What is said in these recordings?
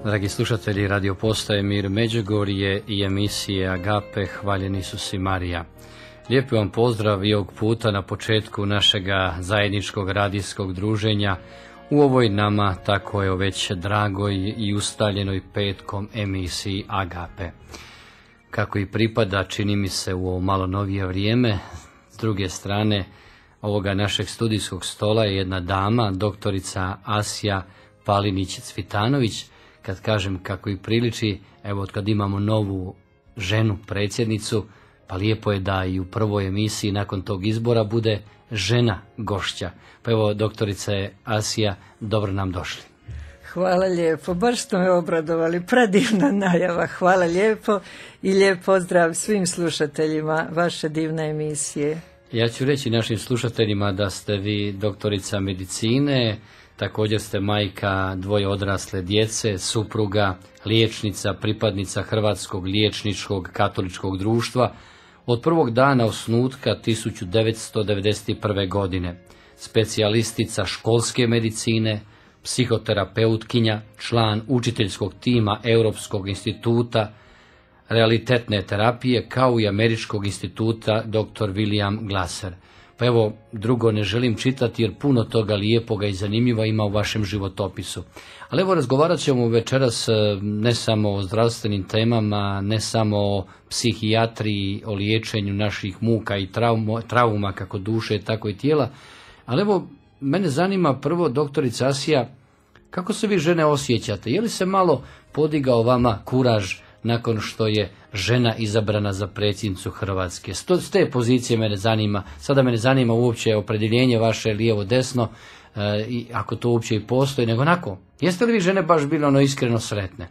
Dragi slušatelji Radio Postaje Mir Međugorje i emisije Agape, hvaljeni su si Marija. Lijepi vam pozdrav i ovog puta na početku našega zajedničkog radijskog druženja u ovoj nama tako je već dragoj i ustaljenoj petkom emisiji Agape. Kako i pripada, čini mi se u ovo malo novije vrijeme, s druge strane ovoga našeg studijskog stola je jedna dama, doktorica Asja Palinić-Cvitanović. Kad kažem kako i priliči, evo od kad imamo novu ženu predsjednicu, pa lijepo je da i u prvoj emisiji nakon tog izbora bude žena gošća. Pa evo, doktorice Asija, dobro nam došli. Hvala lijepo, baš ste me obradovali, predivna najava, hvala lijepo i lijep pozdrav svim slušateljima vaše divne emisije. Ja ću reći našim slušateljima da ste vi doktorica medicine, također ste majka dvoje odrasle djece, supruga, liječnica, pripadnica Hrvatskog liječničkog katoličkog društva od prvog dana osnutka 1991. godine, specijalistica školske medicine, psihoterapeutkinja, član učiteljskog tima Europskog instituta realitetne terapije kao i Američkog instituta dr. William Glasser. Pa evo, drugo ne želim čitati jer puno toga lijepoga i zanimljiva ima u vašem životopisu. Ali evo, razgovarat ćemo večeras ne samo o zdravstvenim temama, ne samo o psihijatriji, o liječenju naših muka i trauma kako duše, tako i tijela. Ali evo, mene zanima prvo, doktorica Asija, kako se vi žene osjećate? Je li se malo podigao vama kuraž nakon što je žena izabrana za predsjednicu Hrvatske? S te pozicije mene zanima. Sada mene zanima uopće opredjeljenje vaše lijevo-desno, i ako to uopće i postoji, nego onako. Jeste li vi žene baš bile iskreno sretne?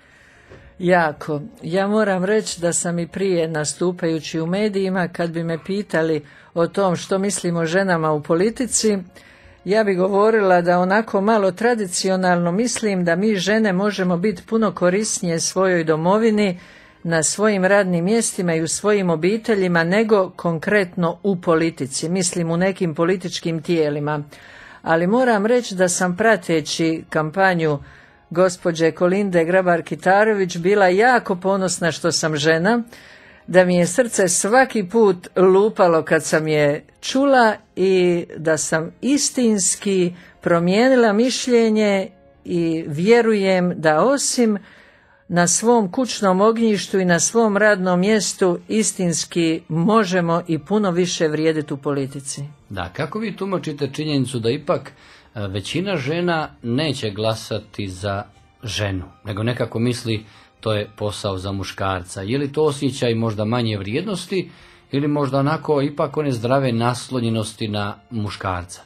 Jako. Ja moram reći da sam i prije nastupajući u medijima, kad bi me pitali o tom što mislim o ženama u politici, ja bi govorila da onako malo tradicionalno mislim da mi žene možemo biti puno korisnije svojoj domovini, na svojim radnim mjestima i u svojim obiteljima nego konkretno u politici, mislim u nekim političkim tijelima. Ali moram reći da sam prateći kampanju gospođe Kolinde Grabar-Kitarović bila jako ponosna što sam žena, da mi je srce svaki put lupalo kad sam je čula i da sam istinski promijenila mišljenje i vjerujem da osim na svom kućnom ognjištu i na svom radnom mjestu istinski možemo i puno više vrijediti u politici. Da, kako vi tumačite činjenicu da ipak većina žena neće glasati za ženu, nego nekako misli to je posao za muškarca? Je li to osjećaj možda manje vrijednosti ili možda onako ipak one zdrave naslonjenosti na muškarca?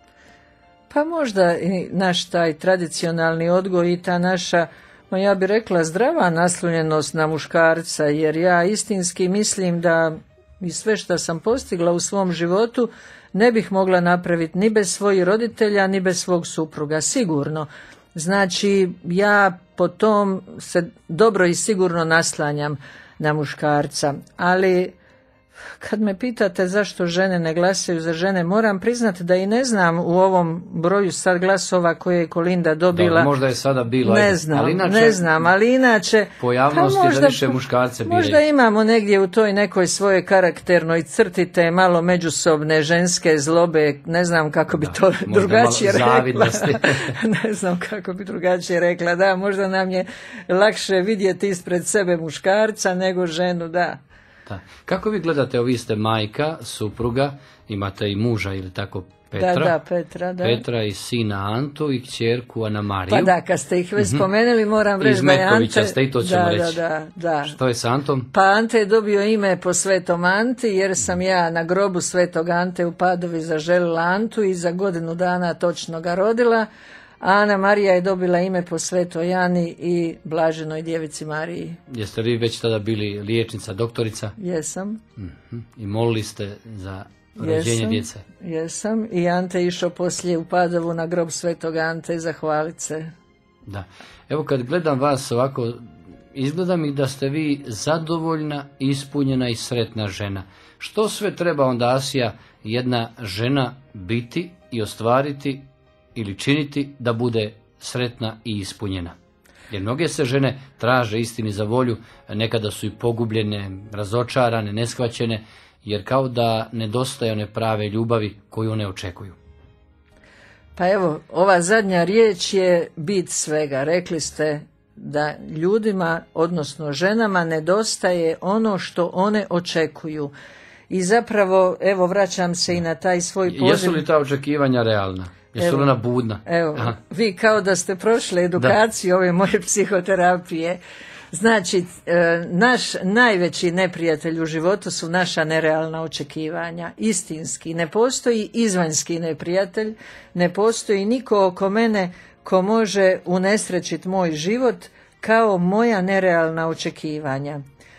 Pa možda i naš taj tradicionalni odgoj i ta naša, ja bih rekla, zdrava naslonjenost na muškarca, jer ja istinski mislim da i sve što sam postigla u svom životu ne bih mogla napraviti ni bez svojih roditelja, ni bez svog supruga, sigurno. Znači, ja po tom se dobro i sigurno naslanjam na muškarca, ali kad me pitate zašto žene ne glasaju za žene, moram priznati da i ne znam u ovom broju sad glasova koje je Kolinda dobila. Da, možda je sada bilo. Ne znam, ali inače pojavnosti pa možda, da više muškarce biraju. Možda imamo negdje u toj nekoj svojoj karakternoj crti te malo međusobne ženske zlobe, ne znam kako bi to drugačije rekla. Ne znam kako bi drugačije rekla, da, možda nam je lakše vidjeti ispred sebe muškarca nego ženu, da. Da. Kako vi gledate, vi ste majka, supruga, imate i muža ili tako Petra? Da, Petra, da. Petra i sina Antu i kćerku Ana Mariju. Pa da, kad ste ih već spomenuli, moram reći da je Ante... Iz Metkovića ste i to ćemo reći. Da. Što je s Antom? Pa Ante je dobio ime po Svetom Anti, jer sam ja na grobu Svetog Ante u Padovi zaželila Antu i za godinu dana točno ga rodila. Ana Marija je dobila ime po Svetoj Ani i Blaženoj Djevici Mariji. Jeste li već tada bili liječnica, doktorica? Jesam. I molili ste za rođenje djece? Jesam. I Ante je išao poslije u Padovu na grob Svetog Ante zahvalit se. Da. Evo kad gledam vas ovako, izgleda mi da ste vi zadovoljna, ispunjena i sretna žena. Što sve treba onda, Asija, jedna žena biti i ostvariti ili činiti da bude sretna i ispunjena? Jer mnoge se žene traže istini za volju, nekada su i pogubljene, razočarane, neshvaćene, jer kao da nedostaje one prave ljubavi koju one očekuju. Pa evo, ova zadnja riječ je bit svega. Rekli ste da ljudima, odnosno ženama, nedostaje ono što one očekuju. I zapravo, evo, vraćam se i na taj svoj poziv. Jesu li ta očekivanja realna? Jesu li ona budna? Evo, vi kao da ste prošli edukaciju ove moje psihoterapije. Znači, naš najveći neprijatelj u životu su naša nerealna očekivanja. Istinski. Ne postoji izvanjski neprijatelj, ne postoji niko oko mene ko može unesrećiti moj život kao moja nerealna očekivanja.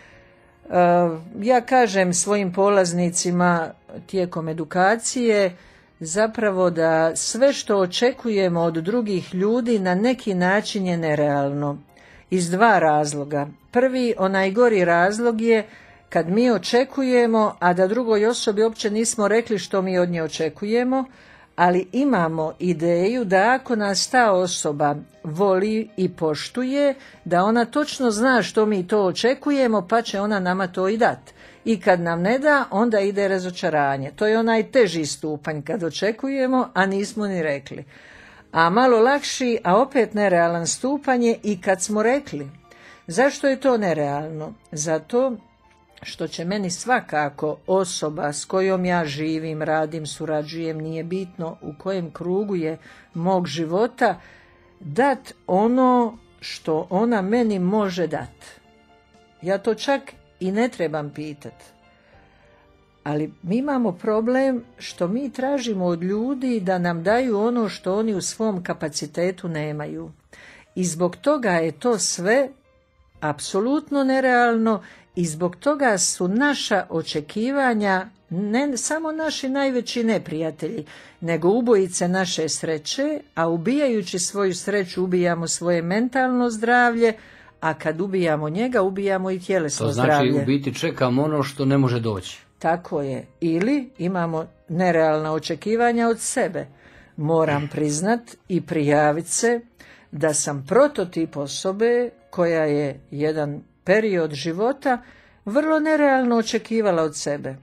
Ja kažem svojim polaznicima tijekom edukacije zapravo da sve što očekujemo od drugih ljudi na neki način je nerealno. Iz dva razloga. Prvi, onaj gori razlog je kad mi očekujemo, a da drugoj osobi uopće nismo rekli što mi od nje očekujemo, ali imamo ideju da ako nas ta osoba voli i poštuje, da ona točno zna što mi to očekujemo, pa će ona nama to i dati. I kad nam ne da, onda ide razočaranje. To je onaj teži stupanj kad očekujemo, a nismo ni rekli. A malo lakši, a opet nerealan stupanj je i kad smo rekli. Zašto je to nerealno? Zato što će meni svakako osoba s kojom ja živim, radim, surađujem, nije bitno u kojem krugu je mog života, dat ono što ona meni može dat. Ja to čak i ne trebam pitat. Ali mi imamo problem što mi tražimo od ljudi da nam daju ono što oni u svom kapacitetu nemaju. I zbog toga je to sve apsolutno nerealno i zbog toga su naša očekivanja ne samo naši najveći neprijatelji, nego ubojice naše sreće, a ubijajući svoju sreću ubijamo svoje mentalno zdravlje, a kad ubijamo njega, ubijamo i tjelesno zdravlje. To znači u biti čekamo ono što ne može doći. Tako je. Ili imamo nerealna očekivanja od sebe. Moram priznat i prijaviti se da sam prototip osobe koja je jedan period života vrlo nerealno očekivala od sebe.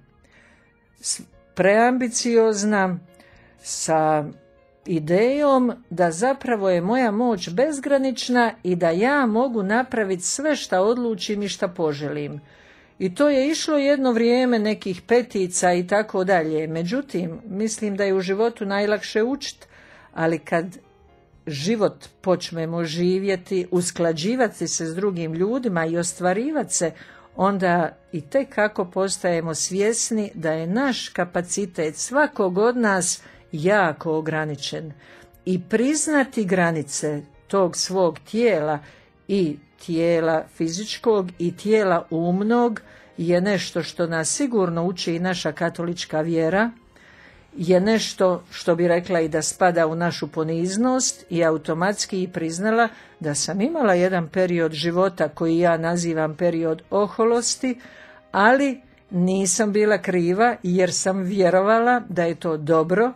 Preambiciozna, sa idejom da zapravo je moja moć bezgranična i da ja mogu napraviti sve šta odlučim i šta poželim. I to je išlo jedno vrijeme nekih petica i tako dalje. Međutim, mislim da je u životu najlakše učiti, ali kad život počnemo živjeti, usklađivati se s drugim ljudima i ostvarivati se, onda i tek kako postajemo svjesni da je naš kapacitet svakog od nas jako ograničen. I priznati granice tog svog tijela i tijela fizičkog i tijela umnog je nešto što nas sigurno uči i naša katolička vjera, je nešto što bi rekla i da spada u našu poniznost i automatski i priznala da sam imala jedan period života koji ja nazivam period oholosti, ali nisam bila kriva jer sam vjerovala da je to dobro,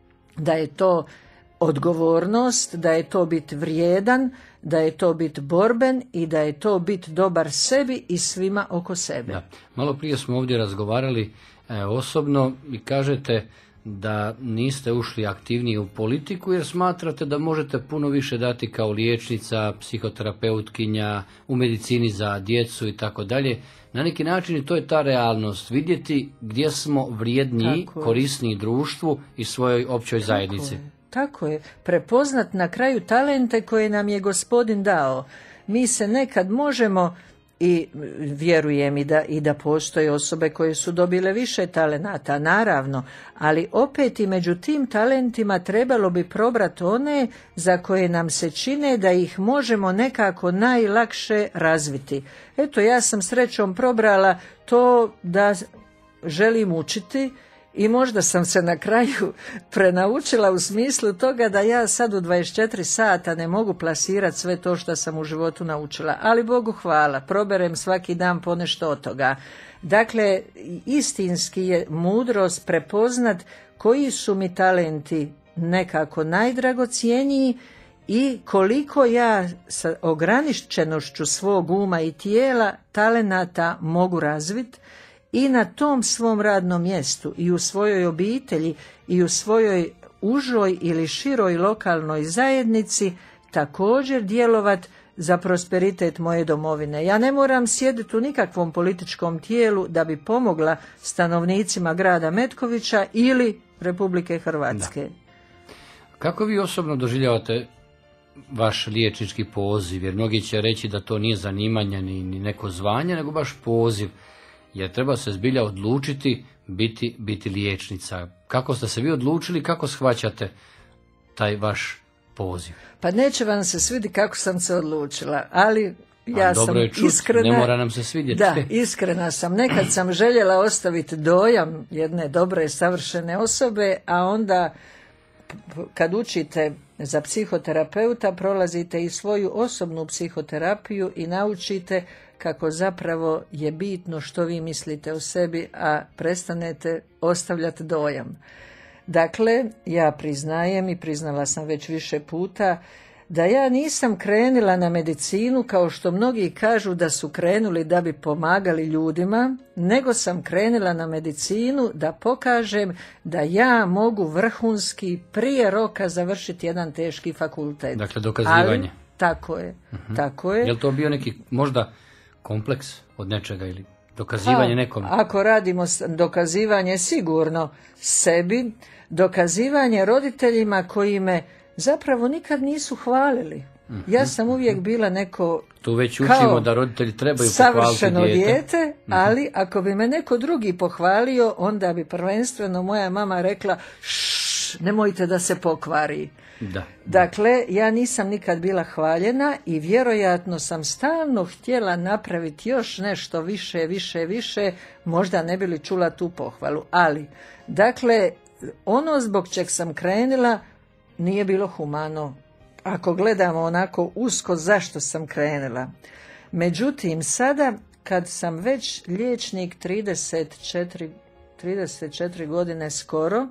da je to odgovornost, da je to bit vrijedan, da je to bit borben i da je to bit dobar sebi i svima oko sebe. Da. Malo prije smo ovdje razgovarali osobno i kažete da niste ušli aktivnije u politiku jer smatrate da možete puno više dati kao liječnica, psihoterapeutkinja, u medicini za djecu i tako dalje. Na neki način i to je ta realnost, vidjeti gdje smo vrijedniji, korisniji društvu i svojoj općoj zajednici. Tako je, prepoznat na kraju talente koje nam je Gospodin dao. Mi se nekad možemo, i vjerujem i da postoje osobe koje su dobile više talenata, naravno, ali opet i među tim talentima trebalo bi probrati one za koje nam se čine da ih možemo nekako najlakše razviti. Eto, ja sam srećom probrala to da želim učiti, i možda sam se na kraju prenaučila u smislu toga da ja sad u 24 sata ne mogu plasirati sve to što sam u životu naučila. Ali Bogu hvala, proberem svaki dan ponešto od toga. Dakle, istinski je mudrost prepoznat koji su mi talenti nekako najdragocjeniji i koliko ja sa ograničenošću svog uma i tijela talenata mogu razviti i na tom svom radnom mjestu i u svojoj obitelji i u svojoj užoj ili široj lokalnoj zajednici također djelovat za prosperitet moje domovine. Ja ne moram sjediti u nikakvom političkom tijelu da bi pomogla stanovnicima grada Metkovića ili Republike Hrvatske. Da. Kako vi osobno doživljavate vaš liječnički poziv? Jer mnogi će reći da to nije zanimanje ni neko zvanje, nego baš poziv. Jer treba se zbilja odlučiti biti liječnica. Kako ste se vi odlučili, kako shvaćate taj vaš poziv? Pa neće vam se svidjeti kako sam se odlučila, ali ja sam iskrena. Ne mora nam se svidjeti. Da, iskrena sam. Nekad sam željela ostaviti dojam jedne dobre, savršene osobe, a onda kad učite za psihoterapeuta prolazite i svoju osobnu psihoterapiju i naučite kako zapravo je bitno što vi mislite o sebi, a prestanete ostavljati dojam. Dakle, ja priznajem i priznala sam već više puta da ja nisam krenula na medicinu kao što mnogi kažu da su krenuli da bi pomagali ljudima, nego sam krenula na medicinu da pokažem da ja mogu vrhunski prije roka završiti jedan teški fakultet. Dakle, dokazivanje. Ali, tako je, tako je. Je li to bio neki možda kompleks od nečega ili dokazivanje nekome? Ako radimo dokazivanje sigurno sebi, dokazivanje roditeljima koji me zapravo nikad nisu hvalili. Ja sam uvijek bila neko tu već učimo da roditelji trebaju pohvaliti savršeno dijete, ali ako bi me neko drugi pohvalio, onda bi prvenstveno moja mama rekla nemojte da se pokvari. Da. Dakle, ja nisam nikad bila hvaljena i vjerojatno sam stalno htjela napraviti još nešto više, možda ne bi li čula tu pohvalu. Ali, dakle, ono zbog čeg sam krenula nije bilo humano. Ako gledamo onako usko zašto sam krenula. Međutim, sada kad sam već liječnik 34 godine skoro,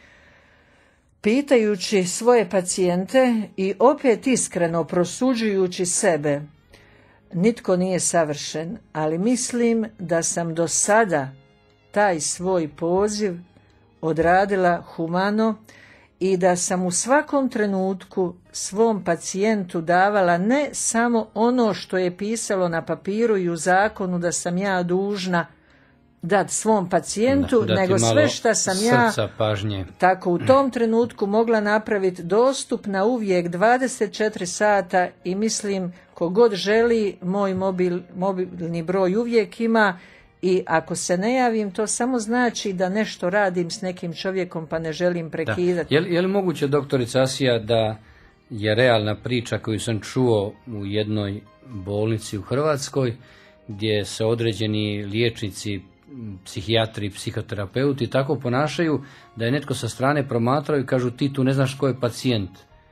pitajući svoje pacijente i opet iskreno prosuđujući sebe, nitko nije savršen, ali mislim da sam do sada taj svoj poziv odradila humano i da sam u svakom trenutku svom pacijentu davala ne samo ono što je pisalo na papiru i u zakonu da sam ja dužna dati svom pacijentu, nego sve što sam ja tako u tom trenutku mogla napraviti dostupna uvijek 24 sata i mislim kogod želi moj mobilni broj uvijek ima i ako se ne javim to samo znači da nešto radim s nekim čovjekom pa ne želim prekidati. Je li moguće, doktorica Asija, da je realna priča koju sam čuo u jednoj bolnici u Hrvatskoj gdje se određeni liječnici, psihijatri, psihoterapeuti tako ponašaju da je netko sa strane promatrao i kažu ti tu ne znaš ko je pacijent.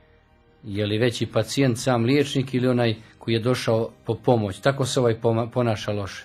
Je li veći pacijent sam liječnik ili onaj koji je došao po pomoć? Tako se ovaj ponaša loše.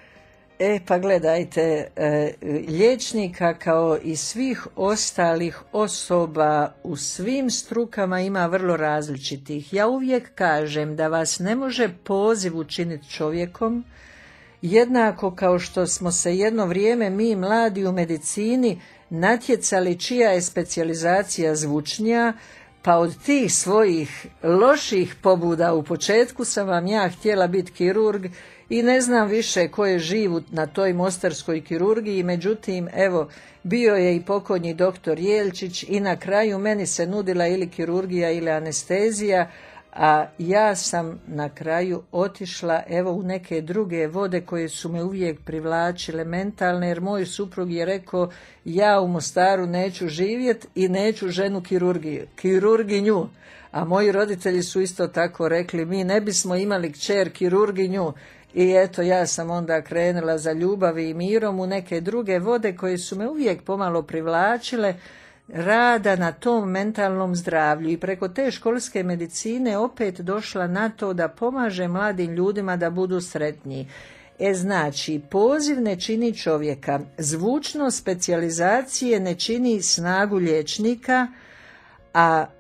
Pa gledajte, liječnika kao i svih ostalih osoba u svim strukama ima vrlo različitih. Ja uvijek kažem da vas ne može poziv učiniti čovjekom, jednako kao što smo se jedno vrijeme mi mladi u medicini natjecali čija je specijalizacija zvučnija, pa od tih svojih loših pobuda u početku sam vam ja htjela biti kirurg i ne znam više ko je živ na toj mostarskoj kirurgiji, međutim, evo, bio je i pokojni doktor Jelčić i na kraju meni se nudila ili kirurgija ili anestezija, a ja sam na kraju otišla evo u neke druge vode koje su me uvijek privlačile mentalne, jer moj suprug je rekao ja u Mostaru neću živjeti i neću ženu kirurginju. A moji roditelji su isto tako rekli mi ne bismo imali kćer kirurginju. I eto ja sam onda krenula za ljubavi i mirom u neke druge vode koje su me uvijek pomalo privlačile, rada na tom mentalnom zdravlju i preko te školske medicine opet došla na to da pomaže mladim ljudima da budu sretniji. Znači, poziv ne čini čovjeka, zvučnost specijalizacije ne čini snagu liječnika, a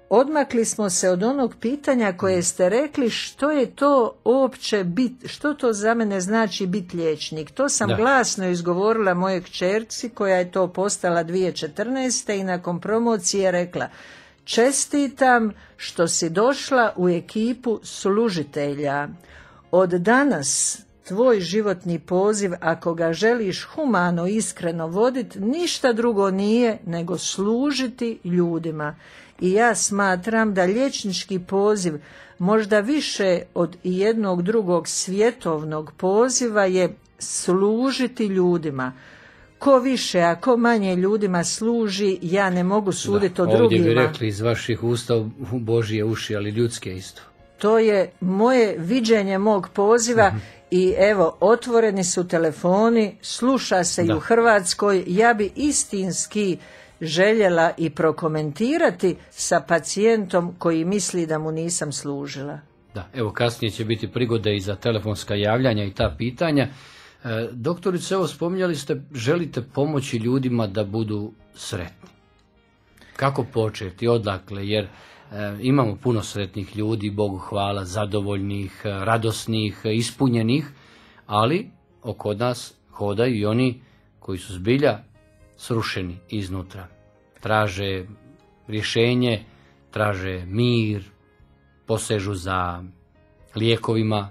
odmakli smo se od onog pitanja koje ste rekli što je to uopće što to za mene znači biti liječnik. To sam glasno izgovorila mojoj kćerci koja je to postala 2014. i nakon promocije rekla: čestitam što si došla u ekipu služitelja. Od danas tvoj životni poziv, ako ga želiš humano, iskreno voditi, ništa drugo nije nego služiti ljudima. I ja smatram da liječnički poziv možda više od jednog drugog svjetovnog poziva je služiti ljudima. Ko više, a ko manje ljudima služi, ja ne mogu suditi o drugima. Ovdje bi rekli iz vaših usta Božije uši, ali ljudske isto. To je moje viđenje mog poziva. I evo, otvoreni su telefoni, sluša se i u Hrvatskoj. Ja bi istinski željela i prokomentirati sa pacijentom koji misli da mu nisam služila. Da, evo kasnije će biti prigode i za telefonska javljanja i ta pitanja. Doktorice, evo spominjali ste, želite pomoći ljudima da budu sretni. Kako početi, odakle, jer imamo puno sretnih ljudi, Bogu hvala, zadovoljnih, radosnih, ispunjenih, ali oko nas hodaju i oni koji su zbilja srušeni iznutra. Traže rješenje, traže mir, posežu za lijekovima,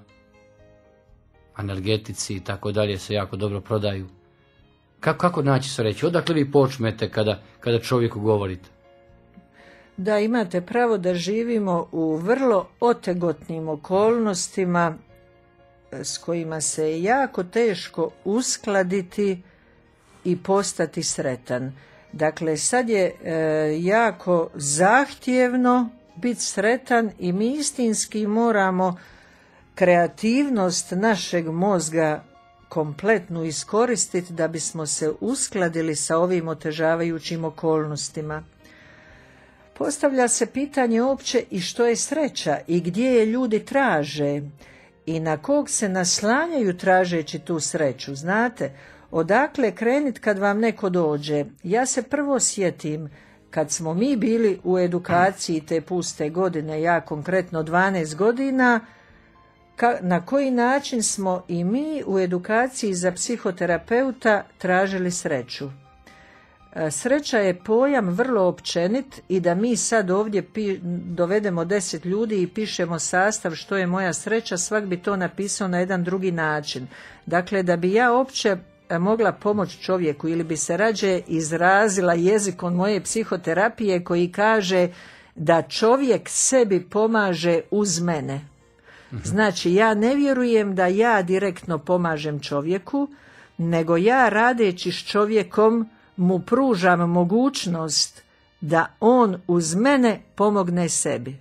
analgetici i tako dalje se jako dobro prodaju. Kako naći sreću? Odakle vi počmete kada čovjeku govorite? Da, imate pravo da živimo u vrlo otegotnim okolnostima s kojima se je jako teško uskladiti i postati sretan. Dakle, sad je jako zahtjevno biti sretan i mi istinski moramo kreativnost našeg mozga kompletnu iskoristiti da bismo se uskladili sa ovim otežavajućim okolnostima. Postavlja se pitanje uopće i što je sreća i gdje je ljudi traže i na kog se naslanjaju tražeći tu sreću. Znate, odakle krenit kad vam neko dođe? Ja se prvo sjetim kad smo mi bili u edukaciji te puste godine, ja konkretno 12 godina, na koji način smo i mi u edukaciji za psihoterapeuta tražili sreću. Sreća je pojam vrlo općenit i da mi sad ovdje dovedemo 10 ljudi i pišemo sastav što je moja sreća, svak bi to napisao na jedan drugi način. Dakle, da bi ja uopće mogla pomoći čovjeku ili bi se rađe izrazila jezikom moje psihoterapije koji kaže da čovjek sebi pomaže uz mene. Znači, ja ne vjerujem da ja direktno pomažem čovjeku, nego ja radeći s čovjekom mu pružam mogućnost da on uz mene pomogne sebi.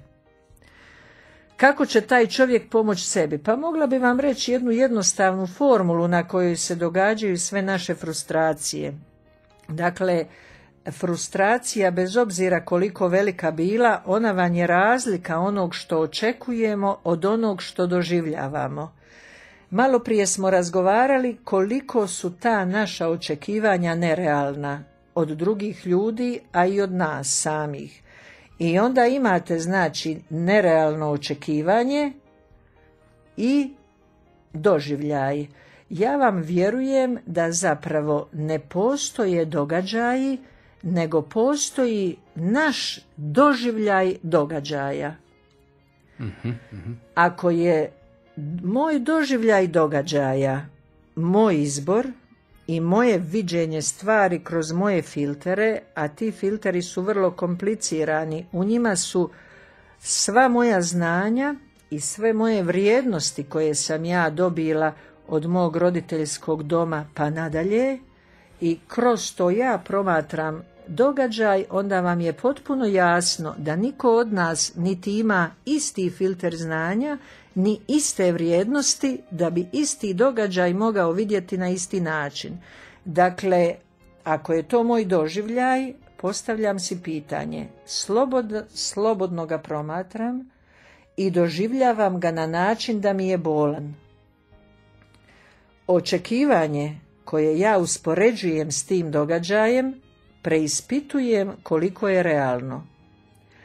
Kako će taj čovjek pomoći sebi? Pa mogla bi vam reći jednu jednostavnu formulu na kojoj se događaju sve naše frustracije. Dakle, frustracija, bez obzira koliko velika bila, ona vam je razlika onog što očekujemo od onog što doživljavamo. Malo prije smo razgovarali koliko su ta naša očekivanja nerealna od drugih ljudi, a i od nas samih. I onda imate, znači, nerealno očekivanje i doživljaj. Ja vam vjerujem da zapravo ne postoje događaji, nego postoji naš doživljaj događaja. Ako je moj doživljaj događaja moj izbor i moje viđenje stvari kroz moje filtere, a ti filteri su vrlo komplicirani, u njima su sva moja znanja i sve moje vrijednosti koje sam ja dobila od mog roditeljskog doma pa nadalje, i kroz to ja promatram događaj, onda vam je potpuno jasno da niko od nas niti ima isti filter znanja, ni iste vrijednosti da bi isti događaj mogao vidjeti na isti način. Dakle, ako je to moj doživljaj, postavljam si pitanje, slobodno ga promatram i doživljavam ga na način da mi je bolan. Očekivanje koje ja uspoređujem s tim događajem, preispitujem koliko je realno.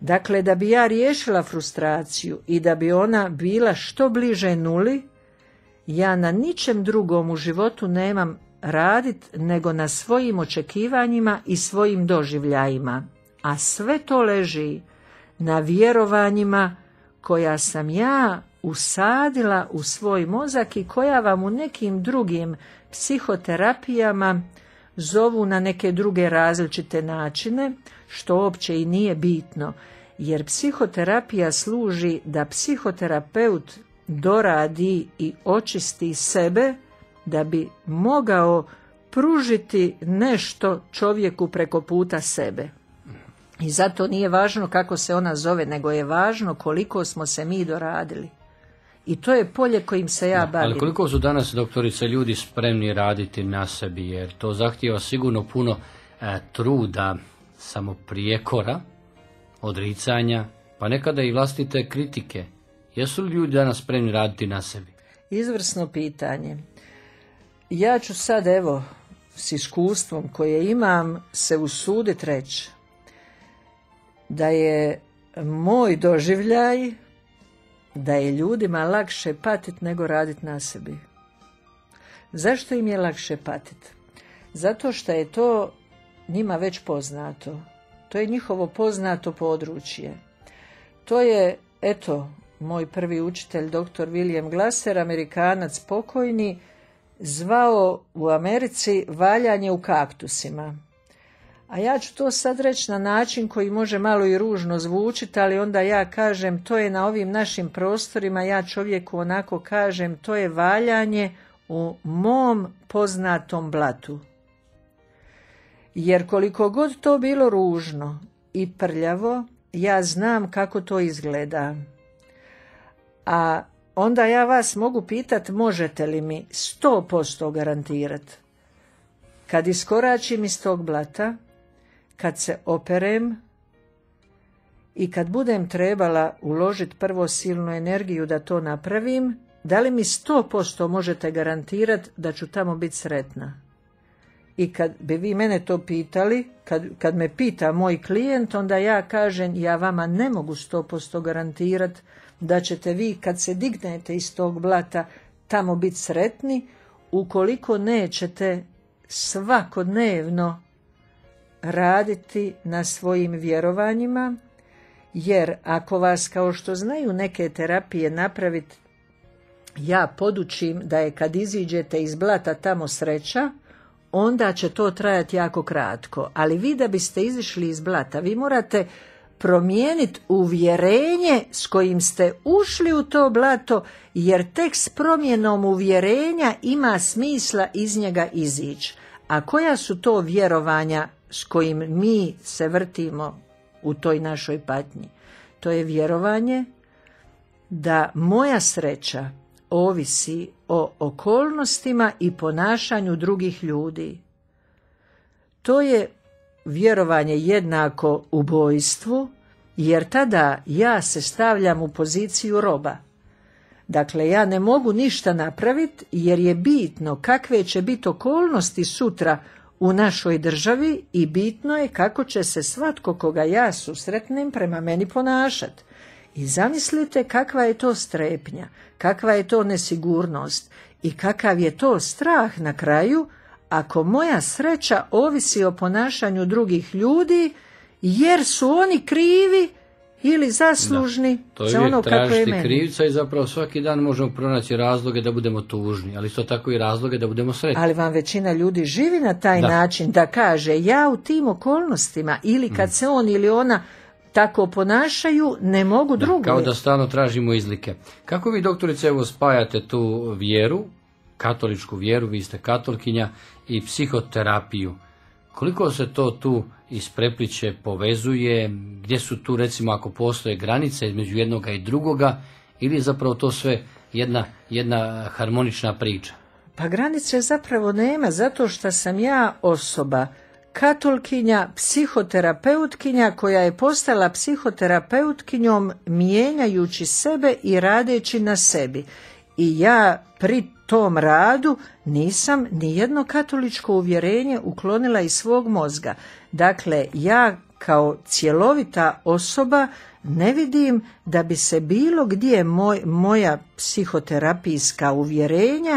Dakle, da bi ja riješila frustraciju i da bi ona bila što bliže nuli, ja na ničem drugom u životu nemam radit nego na svojim očekivanjima i svojim doživljajima. A sve to leži na vjerovanjima koja sam ja usadila u svoj mozak i koja vam u nekim drugim psihoterapijama zovu na neke druge različite načine, što uopće i nije bitno, jer psihoterapija služi da psihoterapeut doradi i očisti sebe da bi mogao pružiti nešto čovjeku preko puta sebe. I zato nije važno kako se ona zove, nego je važno koliko smo se mi doradili. I to je polje kojim se ja bavim. Ali koliko su danas, doktorice, ljudi spremni raditi na sebi, jer to zahtijeva sigurno puno truda, samoprijekora, odricanja, pa nekada i vlastite kritike. Jesu li ljudi danas spremni raditi na sebi? Izvrsno pitanje. Ja ću sad, evo, s iskustvom koje imam, se usuditi reći da je moj doživljaj da je ljudima lakše patiti nego raditi na sebi. Zašto im je lakše patiti? Zato što je to njima već poznato. To je njihovo poznato područje. To je, eto, moj prvi učitelj, dr. William Glasser, Amerikanac pokojni, zvao u Americi valjanje u kaktusima. A ja ću to sad reći na način koji može malo i ružno zvučiti, ali onda ja kažem, to je na ovim našim prostorima, ja čovjeku onako kažem, to je valjanje u mom poznatom blatu. Jer koliko god to bilo ružno i prljavo, ja znam kako to izgleda. A onda ja vas mogu pitati, možete li mi 100% garantirati? Kad iskoračim iz tog blata, kad se operem i kad budem trebala uložiti prvo silnu energiju da to napravim, da li mi 100% možete garantirati da ću tamo biti sretna? I kad bi vi mene to pitali, kad me pita moj klijent, onda ja kažem, ja vama ne mogu 100% garantirati da ćete vi kad se dignete iz tog blata tamo biti sretni, ukoliko nećete svakodnevno raditi na svojim vjerovanjima, jer ako vas, kao što znaju neke terapije napraviti, ja podučim da je kad iziđete iz blata tamo sreća, onda će to trajati jako kratko. Ali vi da biste izišli iz blata, vi morate promijeniti uvjerenje s kojim ste ušli u to blato, jer tek s promjenom uvjerenja ima smisla iz njega izići. A koja su to vjerovanja s kojim mi se vrtimo u toj našoj patnji? To je vjerovanje da moja sreća ovisi o okolnostima i ponašanju drugih ljudi. To je vjerovanje jednako ubojstvu, jer tada ja se stavljam u poziciju roba. Dakle, ja ne mogu ništa napraviti jer je bitno kakve će biti okolnosti sutra u našoj državi i bitno je kako će se svatko koga ja susretnem prema meni ponašati. I zamislite kakva je to strepnja, kakva je to nesigurnost i kakav je to strah na kraju ako moja sreća ovisi o ponašanju drugih ljudi jer su oni krivi ili zaslužni za ono kako je meni. Krivca i zapravo svaki dan možemo pronaći razloge da budemo tužni, ali isto tako i razloge da budemo sretni. Ali vam većina ljudi živi na taj način da kaže ja u tim okolnostima ili kad se on ili ona tako ponašaju, ne mogu drugo. Kao da stalno tražimo izlike. Kako vi, doktorice, evo spajate tu vjeru, katoličku vjeru, vi ste katolkinja, i psihoterapiju? Koliko se to tu isprepliče, povezuje, gdje su tu, recimo, ako postoje granice između jednoga i drugoga, ili je zapravo to sve jedna harmonična priča? Pa granice zapravo nema, zato što sam ja osoba, katolkinja, psihoterapeutkinja koja je postala psihoterapeutkinjom mijenjajući sebe i radeći na sebi. I ja pri tom radu nisam nijedno katoličko uvjerenje uklonila iz svog mozga. Dakle, ja kao cjelovita osoba ne vidim da bi se bilo gdje moja psihoterapijska uvjerenja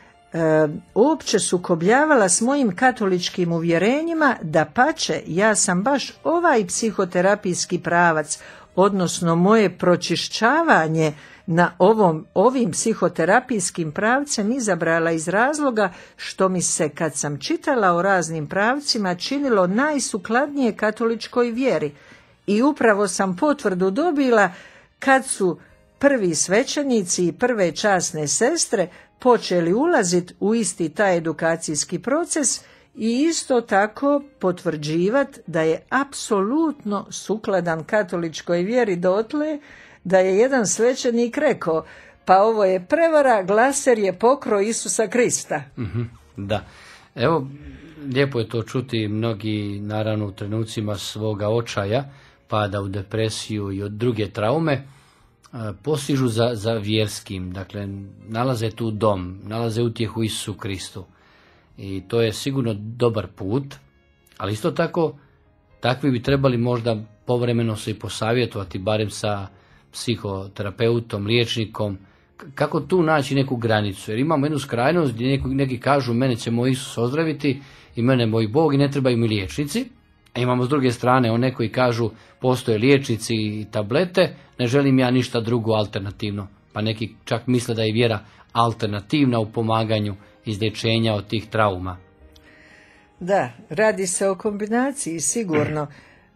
uopće sukobljavala s mojim katoličkim uvjerenjima. Dapače, ja sam baš ovaj psihoterapijski pravac, odnosno moje pročišćavanje na ovim psihoterapijskim pravcem izabrala iz razloga što mi se, kad sam čitala o raznim pravcima, činilo najsukladnije katoličkoj vjeri. I upravo sam potvrdu dobila kad su prvi svećenici i prve časne sestre počeli ulaziti u isti taj edukacijski proces i isto tako potvrđivati da je apsolutno sukladan katoličkoj vjeri dotle da je jedan svećenik rekao, pa ovo je prevara, Glaser je pokro Isusa Krista. Da, evo, lijepo je to čuti. Mnogi, naravno, u trenucima svoga očaja, pada u depresiju i od druge traume, postižu za vjerskim, dakle, nalaze tu dom, nalaze utjehu Isusu Kristu. I to je sigurno dobar put, ali isto tako, takvi bi trebali možda povremeno se i posavjetovati, barem sa psihoterapeutom, liječnikom, kako tu naći neku granicu. Jer imamo jednu skrajnost gdje neki kažu, mene će moj Isus ozdraviti i mene moj Bog i ne trebaju mi liječnici. A imamo s druge strane one koji kažu, postoje liječnici i tablete, ne želim ja ništa drugo alternativno. Pa neki čak misle da je vjera alternativna u pomaganju izlječenja od tih trauma. Da, radi se o kombinaciji, sigurno.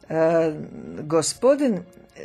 Gospodin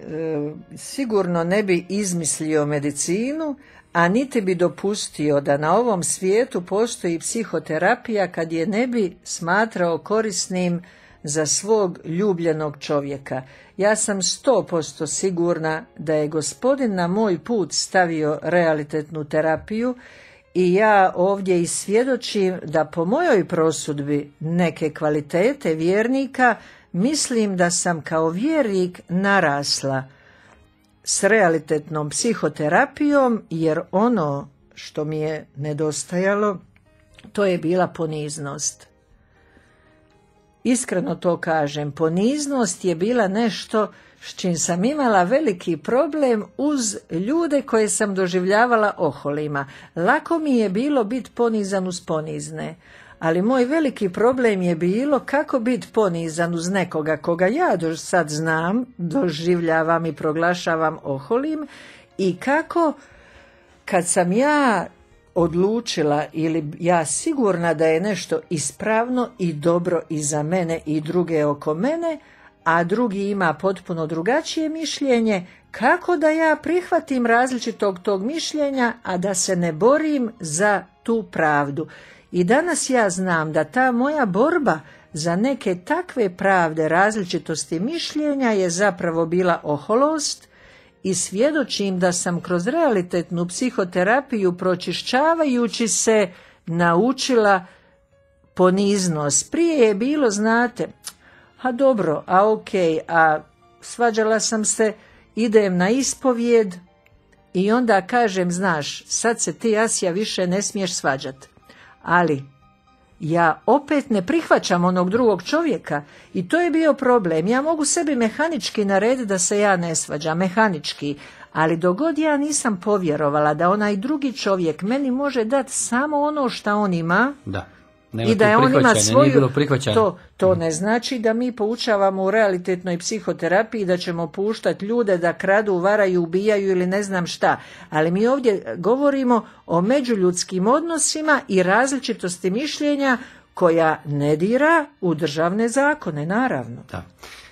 sigurno ne bi izmislio medicinu, a niti bi dopustio da na ovom svijetu postoji psihoterapija kad je ne bi smatrao korisnim za svog ljubljenog čovjeka. Ja sam 100% sigurna da je Gospodin na moj put stavio realitetnu terapiju i ja ovdje i svjedočim da po mojoj prosudbi neke kvalitete vjernika mislim da sam kao vjernik narasla s realitetnom psihoterapijom, jer ono što mi je nedostajalo, to je bila poniznost. Iskreno to kažem, poniznost je bila nešto s čim sam imala veliki problem uz ljude koje sam doživljavala oholima. Lako mi je bilo biti ponizan uz ponizne, ali moj veliki problem je bilo kako biti ponizan uz nekoga koga ja sad znam, doživljavam i proglašavam oholim, i kako kad sam ja odlučila ili ja sigurna da je nešto ispravno i dobro i za mene i druge oko mene, a drugi ima potpuno drugačije mišljenje, kako da ja prihvatim različitog tog mišljenja, a da se ne borim za tu pravdu. I danas ja znam da ta moja borba za neke takve pravde različitosti mišljenja je zapravo bila oholost, i svjedočim da sam kroz realitetnu psihoterapiju pročišćavajući se naučila poniznost. Prije je bilo, znate, a dobro, a okej, a svađala sam se, idem na ispovijed i onda kažem, znaš, sad se ti, Asija, više ne smiješ svađat. Ali ja opet ne prihvaćam onog drugog čovjeka i to je bio problem. Ja mogu sebi mehanički narediti da se ja ne svađam, mehanički, ali dok god ja nisam povjerovala da onaj drugi čovjek meni može dati samo ono što on ima, da. I da je on ima svoju, to ne znači da mi poučavamo u realitetnoj psihoterapiji da ćemo puštati ljude da kradu, varaju, ubijaju ili ne znam šta, ali mi ovdje govorimo o međuljudskim odnosima i različitosti mišljenja koja ne dira u državne zakone, naravno. Da.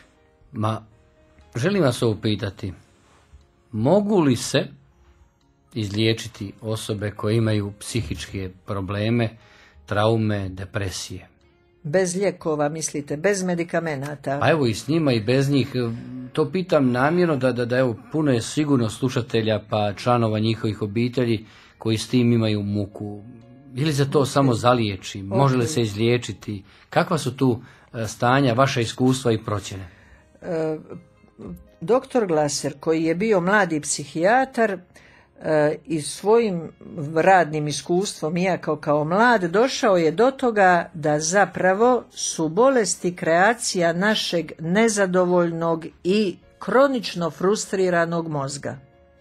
Želim vas ovo pitati, mogu li se izliječiti osobe koje imaju psihičke probleme, traume, depresije? Bez lijekova, mislite, bez medikamenata? Pa evo i s njima i bez njih. To pitam namjerno da evo, puno je sigurno slušatelja pa članova njihovih obitelji koji s tim imaju muku. Ili se to samo zaliječi? Može li se izliječiti? Kakva su tu stanja, vaša iskustva i procjene? Doktor Glaser, koji je bio mladi psihijatar, i svojim radnim iskustvom, iako kao mlad, došao je do toga da zapravo su bolesti kreacija našeg nezadovoljnog i kronično frustriranog mozga.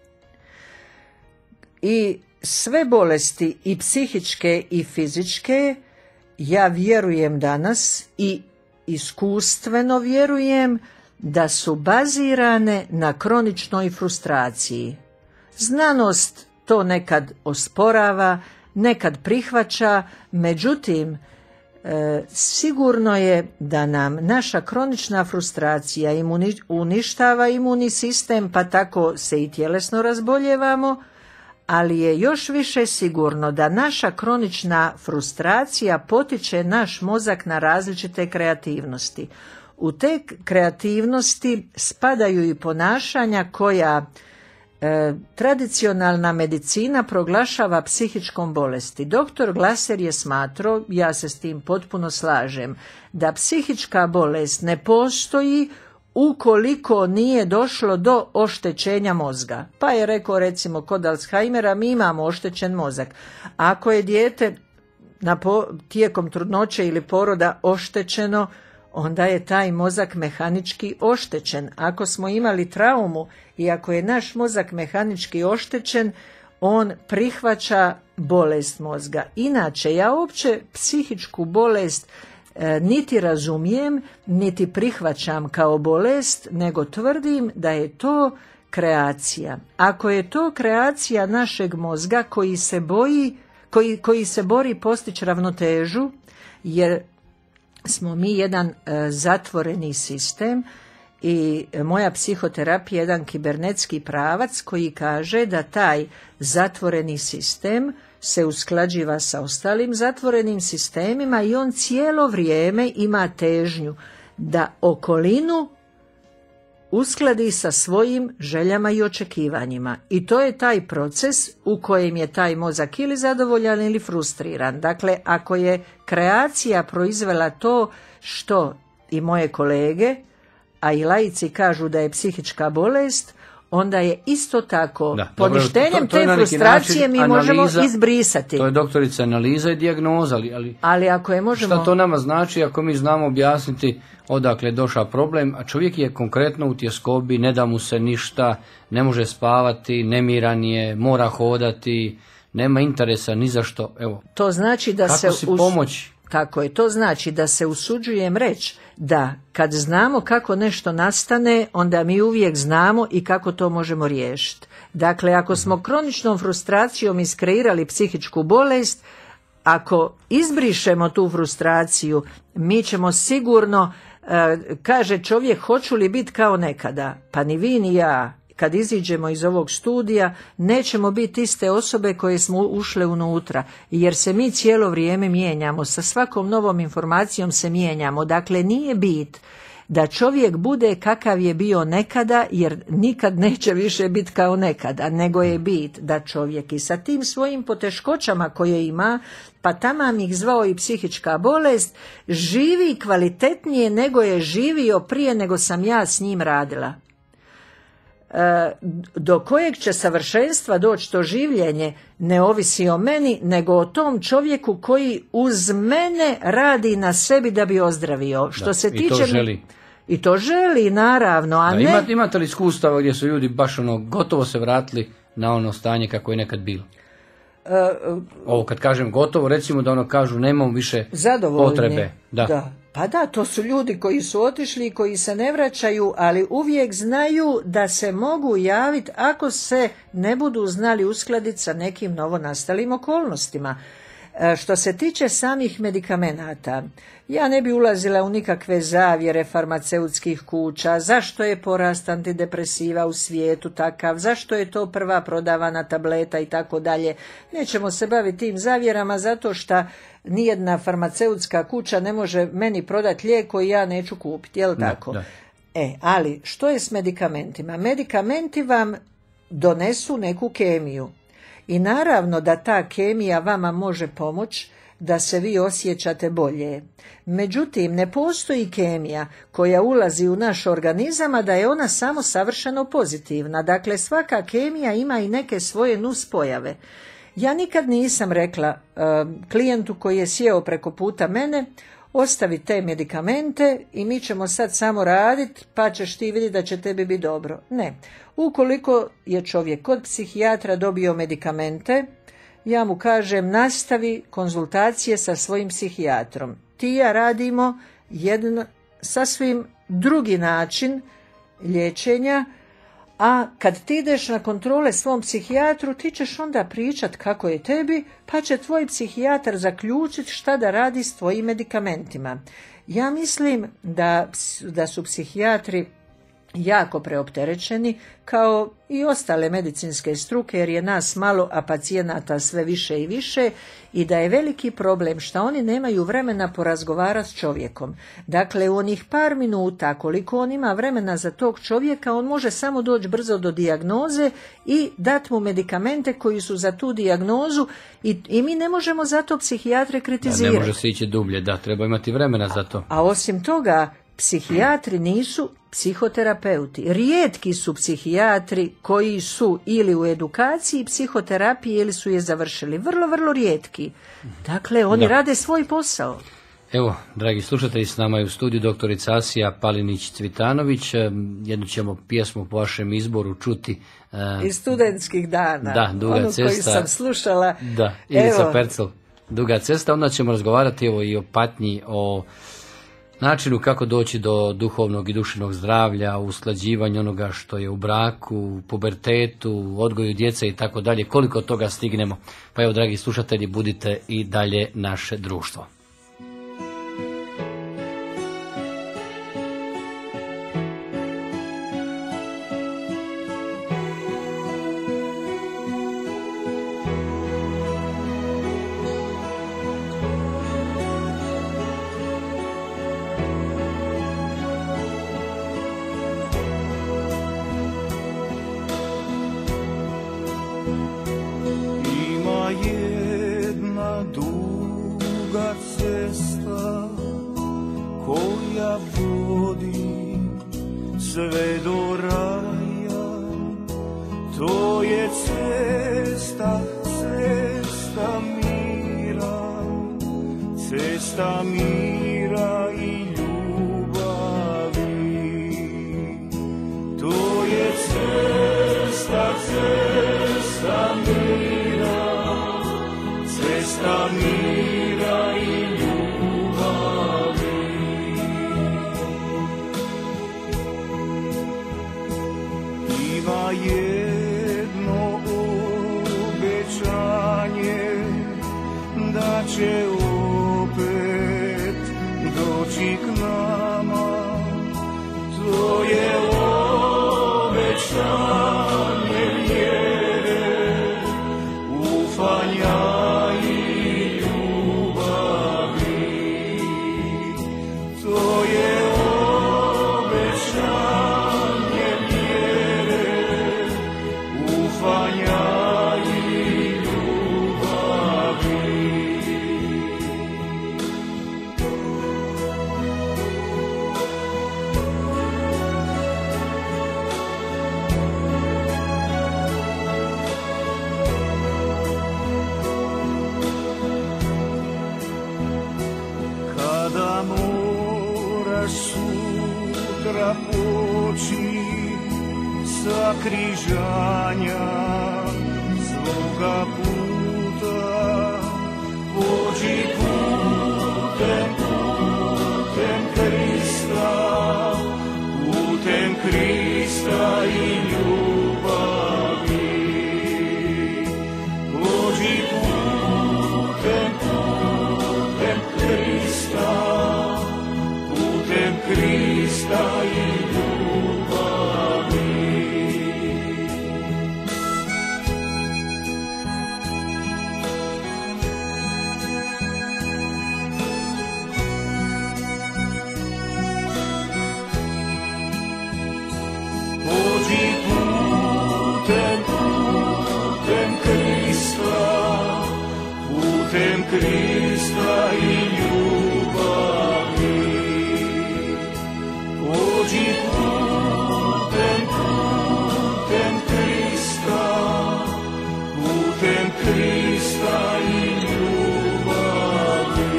I sve bolesti, i psihičke i fizičke, ja vjerujem danas i iskustveno vjerujem da su bazirane na kroničnoj frustraciji. Znanost to nekad osporava, nekad prihvaća, međutim, sigurno je da nam naša kronična frustracija uništava imunni sistem, pa tako se i tjelesno razboljevamo, ali je još više sigurno da naša kronična frustracija potiče naš mozak na različite kreativnosti. U te kreativnosti spadaju i ponašanja koja tradicionalna medicina proglašava psihičkom bolesti. Dr. Glaser je smatrao, ja se s tim potpuno slažem, da psihička bolest ne postoji ukoliko nije došlo do oštećenja mozga. Pa je rekao, recimo, kod Alzheimera mi imamo oštećen mozak. Ako je dijete tijekom trudnoće ili poroda oštećeno, onda je taj mozak mehanički oštećen. Ako smo imali traumu i ako je naš mozak mehanički oštećen, on prihvaća bolest mozga. Inače, ja uopće psihičku bolest niti razumijem, niti prihvaćam kao bolest, nego tvrdim da je to kreacija. Ako je to kreacija našeg mozga koji se bori postići ravnotežu, jer smo mi jedan zatvoreni sistem i moja psihoterapija je jedan kibernetski pravac koji kaže da taj zatvoreni sistem se usklađiva sa ostalim zatvorenim sistemima i on cijelo vrijeme ima težnju da okolinu uskladi sa svojim željama i očekivanjima. I to je taj proces u kojem je taj mozak ili zadovoljan ili frustriran. Dakle, ako je kreacija proizvela to što i moje kolege, a i laici kažu da je psihička bolest, onda je isto tako poništenjem te frustracije mi možemo izbrisati. To je doktorica analiza i dijagnoza, ali ako je možemo... Šta to nama znači ako mi znamo objasniti odakle je došao problem, a čovjek je konkretno u tjeskobi, ne da mu se ništa, ne može spavati, nemiran je, mora hodati, nema interesa ni za što. Evo, to znači da kako si pomoći? Tako je, to znači da se usuđujem reći da kad znamo kako nešto nastane, onda mi uvijek znamo i kako to možemo riješiti. Dakle, ako smo kroničnom frustracijom iskreirali psihičku bolest, ako izbrišemo tu frustraciju, mi ćemo sigurno, kaže čovjek, hoću li biti kao nekada? Pa ni vi ni ja, kad iziđemo iz ovog studija, nećemo biti iste osobe koje smo ušle unutra, jer se mi cijelo vrijeme mijenjamo, sa svakom novom informacijom se mijenjamo. Dakle, nije bit da čovjek bude kakav je bio nekada, jer nikad neće više biti kao nekada, nego je bit da čovjek i sa tim svojim poteškoćama koje ima, pa taman ih zvao i psihička bolest, živi kvalitetnije nego je živio prije nego sam ja s njim radila. Do kojeg će savršenstva doći to življenje ne ovisi o meni, nego o tom čovjeku koji uz mene radi na sebi da bi ozdravio. Što se tiče, i to želi. I to želi, naravno. A ne... Imate li iskustava gdje su ljudi baš gotovo se vratili na ono stanje kako je nekad bilo? Ovo kad kažem gotovo, recimo da kažu nemam više potrebe. Da. Pa da, to su ljudi koji su otišli i koji se ne vraćaju, ali uvijek znaju da se mogu javiti ako se ne budu znali uskladiti sa nekim novonastalim okolnostima. Što se tiče samih medikamenata, ja ne bi ulazila u nikakve zavjere farmaceutskih kuća, zašto je porast antidepresiva u svijetu takav, zašto je to prva prodavana tableta i tako dalje. Nećemo se baviti tim zavjerama zato što nijedna farmaceutska kuća ne može meni prodati lijek koji ja neću kupiti, jel tako? Da. Ali što je s medikamentima? Medikamenti vam donesu neku kemiju. I naravno da ta kemija vama može pomoći da se vi osjećate bolje. Međutim, ne postoji kemija koja ulazi u naš organizam, a da je ona samo savršeno pozitivna. Dakle, svaka kemija ima i neke svoje nuspojave. Ja nikad nisam rekla klijentu koji je sjeo preko puta mene, ostavi te medikamente i mi ćemo sad samo raditi pa ćeš ti vidjeti da će tebi biti dobro. Ne. Ukoliko je čovjek kod psihijatra dobio medikamente, ja mu kažem nastavi konzultacije sa svojim psihijatrom. Ti i ja radimo jedan sasvim drugi način liječenja, a kad ti ideš na kontrole svom psihijatru, ti ćeš onda pričat kako je tebi, pa će tvoj psihijatar zaključiti šta da radi s tvojim medikamentima. Ja mislim da su psihijatri jako preopterećeni, kao i ostale medicinske struke, jer je nas malo, a pacijenata sve više i više, i da je veliki problem što oni nemaju vremena porazgovarati s čovjekom. Dakle, u onih par minuta, koliko on ima vremena za tog čovjeka, on može samo doći brzo do dijagnoze i dati mu medikamente koji su za tu dijagnozu i mi ne možemo zato psihijatre kritizirati. Ne može se ići dublje, da, treba imati vremena za to. A osim toga, psihijatri nisu psihoterapeuti. Rijetki su psihijatri koji su ili u edukaciji psihoterapije ili su je završili. Vrlo, vrlo rijetki. Dakle, oni rade svoj posao. Evo, dragi slušatelji, s nama je u studiju doktorica Asija Palinić-Cvitanović. Jednu ćemo pjesmu po vašem izboru čuti. Iz studentskih dana. Da, Duga onu cesta. Koju sam slušala. Da, Ivica Percel, Duga cesta. Onda ćemo razgovarati i o patnji, o načinu kako doći do duhovnog i duševnog zdravlja, usklađivanju onoga što je u braku, u pubertetu, odgoju djece i tako dalje, koliko toga stignemo. Pa evo, dragi slušatelji, budite i dalje naše društvo. Sve do raja, to je cesta, cesta mira, cesta mira i ljubavi. To je cesta, cesta mira, cesta mira i ljubavi. Ima jedno obećanje da će opet doći k nama. To je obećanje vjere, ufanja i ljubavi. To je obećanje vjere, ufanja i ljubavi. Kada moraš sutra poći sa križanja svoga puta, pođi putem Krista, putem Krista i ljubavi. Pođi putem Krista, putem Krista i ljubavi. Krista i ljubavi. Pođi putem Krista, putem Krista i ljubavi.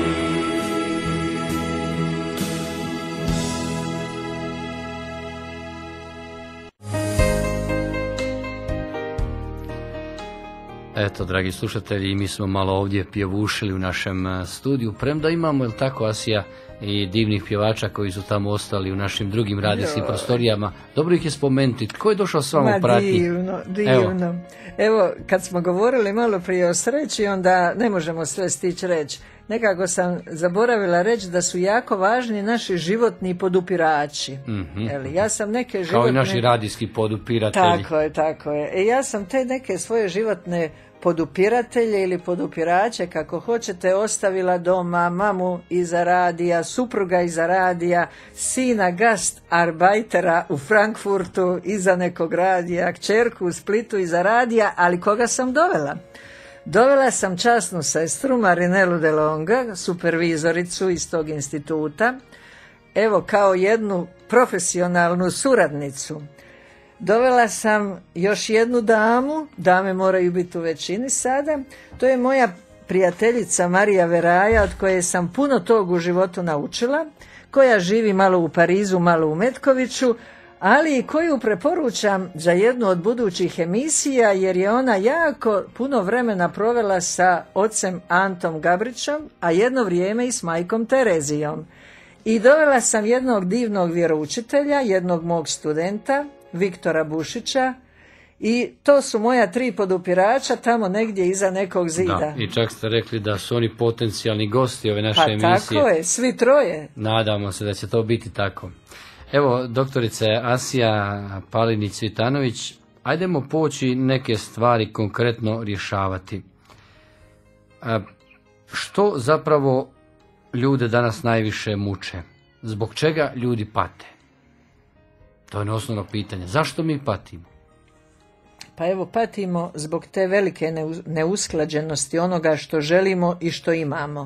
Eto, dragi slušatelji, mi smo malo ovdje pjevušili u našem studiju, premda imamo, jel tako, Asija, i divnih pjevača koji su tamo ostali u našim drugim radijskim prostorijama. Dobro ih je spomenuti. Tko je došao s vama u pratnji? Divno. Evo, kad smo govorili malo prije o sreći, onda ne možemo sve stići reći. Nekako sam zaboravila reći da su jako važni naši životni podupirači. Ja sam neke životne... Kao i naši radijski podupiratelji. Tako je. Ja sam te neke svoje životne podupiratelje ili podupirače, kako hoćete, ostavila doma, mamu iza radija, supruga iza radija, sina gastarbeitera u Frankfurtu iza nekog radija, kćerku u Splitu iza radija, ali koga sam dovela? Dovela sam časnu sestru Marinelu de Longa, supervizoricu iz tog instituta, evo kao jednu profesionalnu suradnicu. Dovela sam još jednu damu, dame moraju biti u većini sada, to je moja prijateljica Marija Veraja, od koje sam puno tog u životu naučila, koja živi malo u Parizu, malo u Metkoviću, ali i koju preporučam za jednu od budućih emisija, jer je ona jako puno vremena provela sa ocem Antom Gabrićom, a jedno vrijeme i s majkom Terezijom. I dovela sam jednog divnog vjeroučitelja, jednog mog studenta, Viktora Bušića, i to su moja 3 podupirača tamo negdje iza nekog zida. Da, i čak ste rekli da su oni potencijalni gosti ove naše emisije. Tako je, svi 3. Nadamo se da će to biti tako. Evo, doktorice Asija Palinić-Cvitanović, ajdemo poći neke stvari konkretno rješavati. Što zapravo ljude danas najviše muče? Zbog čega ljudi pate? To je osnovno pitanje. Zašto mi patimo? Pa evo, patimo zbog te velike neusklađenosti onoga što želimo i što imamo.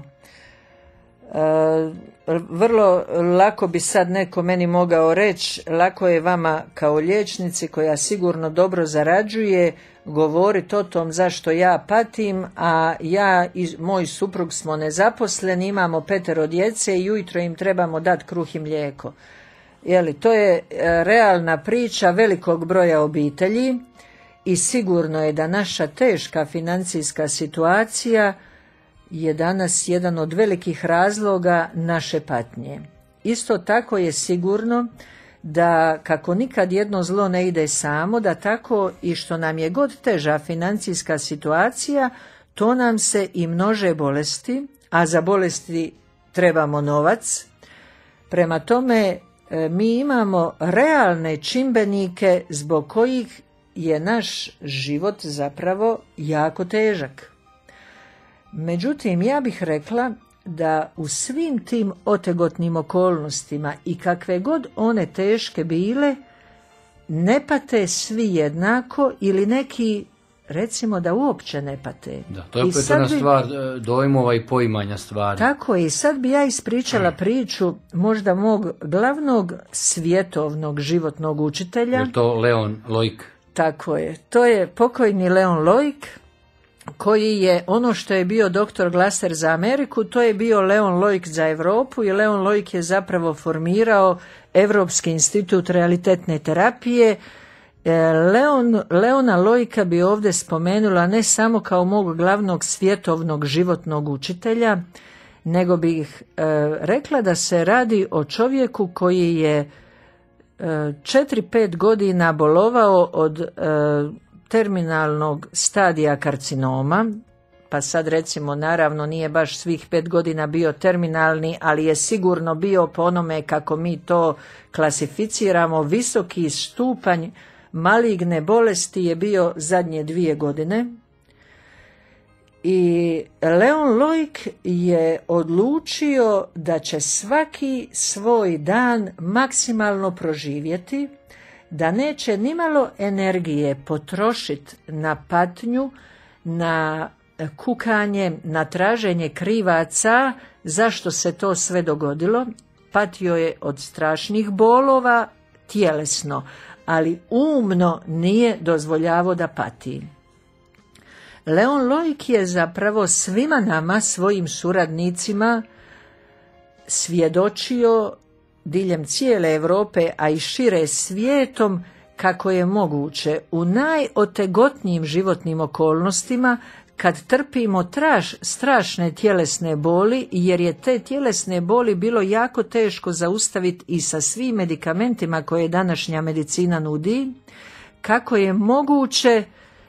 Vrlo lako bi sad neko meni mogao reći, lako je vama kao liječnici koja sigurno dobro zarađuje govoriti o tom zašto ja patim, a ja i moj suprug smo nezaposleni, imamo 5 djece i ujutro im trebamo dati kruh i mlijeko. To je realna priča velikog broja obitelji i sigurno je da naša teška financijska situacija je danas jedan od velikih razloga naše patnje. Isto tako je sigurno da kako nikad jedno zlo ne ide samo, da tako i što nam je god teža financijska situacija, to nam se i množe bolesti, a za bolesti trebamo novac. Prema tome, mi imamo realne čimbenike zbog kojih je naš život zapravo jako težak. Međutim, ja bih rekla da u svim tim otegotnim okolnostima i kakve god one teške bile, ne pate svi jednako ili neki, recimo, da uopće ne pate. Da, to je opet ona stvar dojmova i poimanja stvari. Tako je, i sad bi ja ispričala priču možda mog glavnog svjetovnog životnog učitelja. Je to Leon Loik? Tako je, to je pokojni Leon Loik, koji je ono što je bio doktor Glaser za Ameriku, to je bio Leon Loik za Europu i Leon Loik je zapravo formirao Europski institut realitetne terapije. Leona Loika bi ovdje spomenula ne samo kao mog glavnog svjetovnog životnog učitelja, nego bih rekla da se radi o čovjeku koji je 4-5 godina bolovao od terminalnog stadija karcinoma, pa sad recimo naravno nije baš svih 5 godina bio terminalni, ali je sigurno bio po onome kako mi to klasificiramo, visoki stupanj maligne bolesti je bio zadnje 2 godine. I Leon Loik je odlučio da će svaki svoj dan maksimalno proživjeti, da neće nimalo energije potrošiti na patnju, na kukanje, na traženje krivaca zašto se to sve dogodilo. Patio je od strašnih bolova tjelesno, ali umno nije dozvoljavao da pati. Leon Loik je zapravo svima nama, svojim suradnicima, svjedočio diljem cijele Europe, a i šire svijetom, kako je moguće u najotegotnijim životnim okolnostima, kad trpimo strašne tjelesne boli, jer je te tjelesne boli bilo jako teško zaustaviti i sa svim medikamentima koje današnja medicina nudi, kako je moguće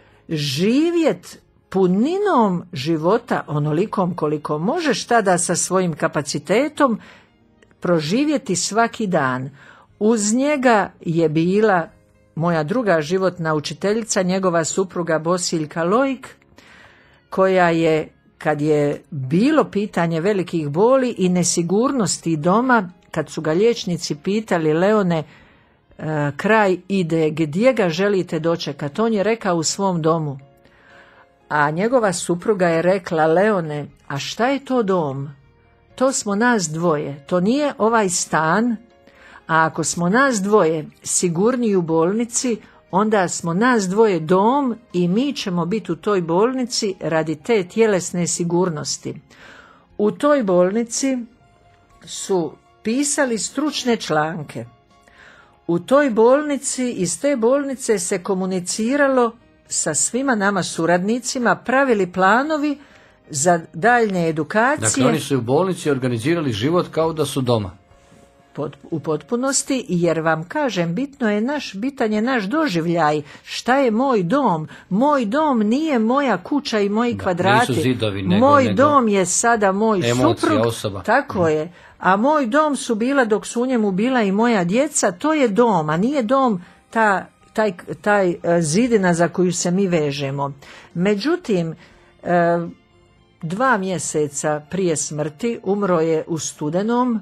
živjeti puninom života, onolikom koliko možeš tada sa svojim kapacitetom, proživjeti svaki dan. Uz njega je bila moja druga životna učiteljica, njegova supruga Bosiljka Loik, koja je, kad je bilo pitanje velikih boli i nesigurnosti doma, kad su ga liječnici pitali: Leone, kraj ide, gdje ga želite dočekati? On je rekao: u svom domu. A njegova supruga je rekla: Leone, a šta je to dom? To smo nas dvoje, to nije ovaj stan, a ako smo nas dvoje sigurniji u bolnici, onda smo nas dvoje dom i mi ćemo biti u toj bolnici radi te tjelesne sigurnosti. U toj bolnici su pisali stručne članke. U toj bolnici, iz te bolnice se komuniciralo sa svima nama suradnicima, pravili planovi za daljnje edukacije. Dakle, oni su u bolnici organizirali život kao da su doma. U potpunosti, jer vam kažem, bitan je naš doživljaj. Šta je moj dom? Moj dom nije moja kuća i moji kvadrati. Nisu zidovi, moj dom je sada moj emocija, suprug. osoba. Tako je. A moj dom su bila, dok su u njemu bila i moja djeca, to je dom, a nije dom taj zidina za koju se mi vežemo. Međutim, 2 mjeseca prije smrti umro je u studenom.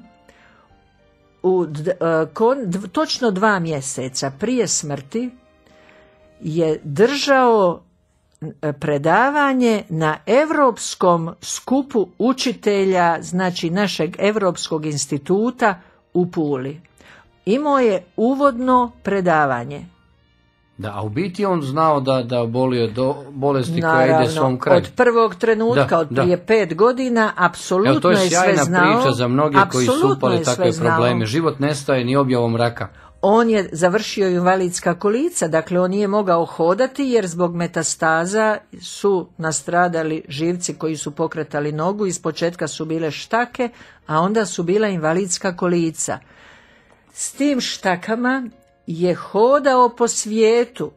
Točno 2 mjeseca prije smrti je držao predavanje na Europskom skupu učitelja, znači našeg Europskog instituta u Puli. Imao je uvodno predavanje. Da, a u biti on znao da bolio do bolesti koja ide svom kraju. Od prvog trenutka, prije 5 godina, apsolutno je sve znao. To je sjajna priča za mnoge koji su upali takve probleme. Život nestaje ni objavom raka. On je završio invalidska kolica, dakle on nije mogao hodati jer zbog metastaza su nastradali živci koji su pokretali nogu, iz početka su bile štake, a onda su bila invalidska kolica. S tim štakama je hodao po svijetu,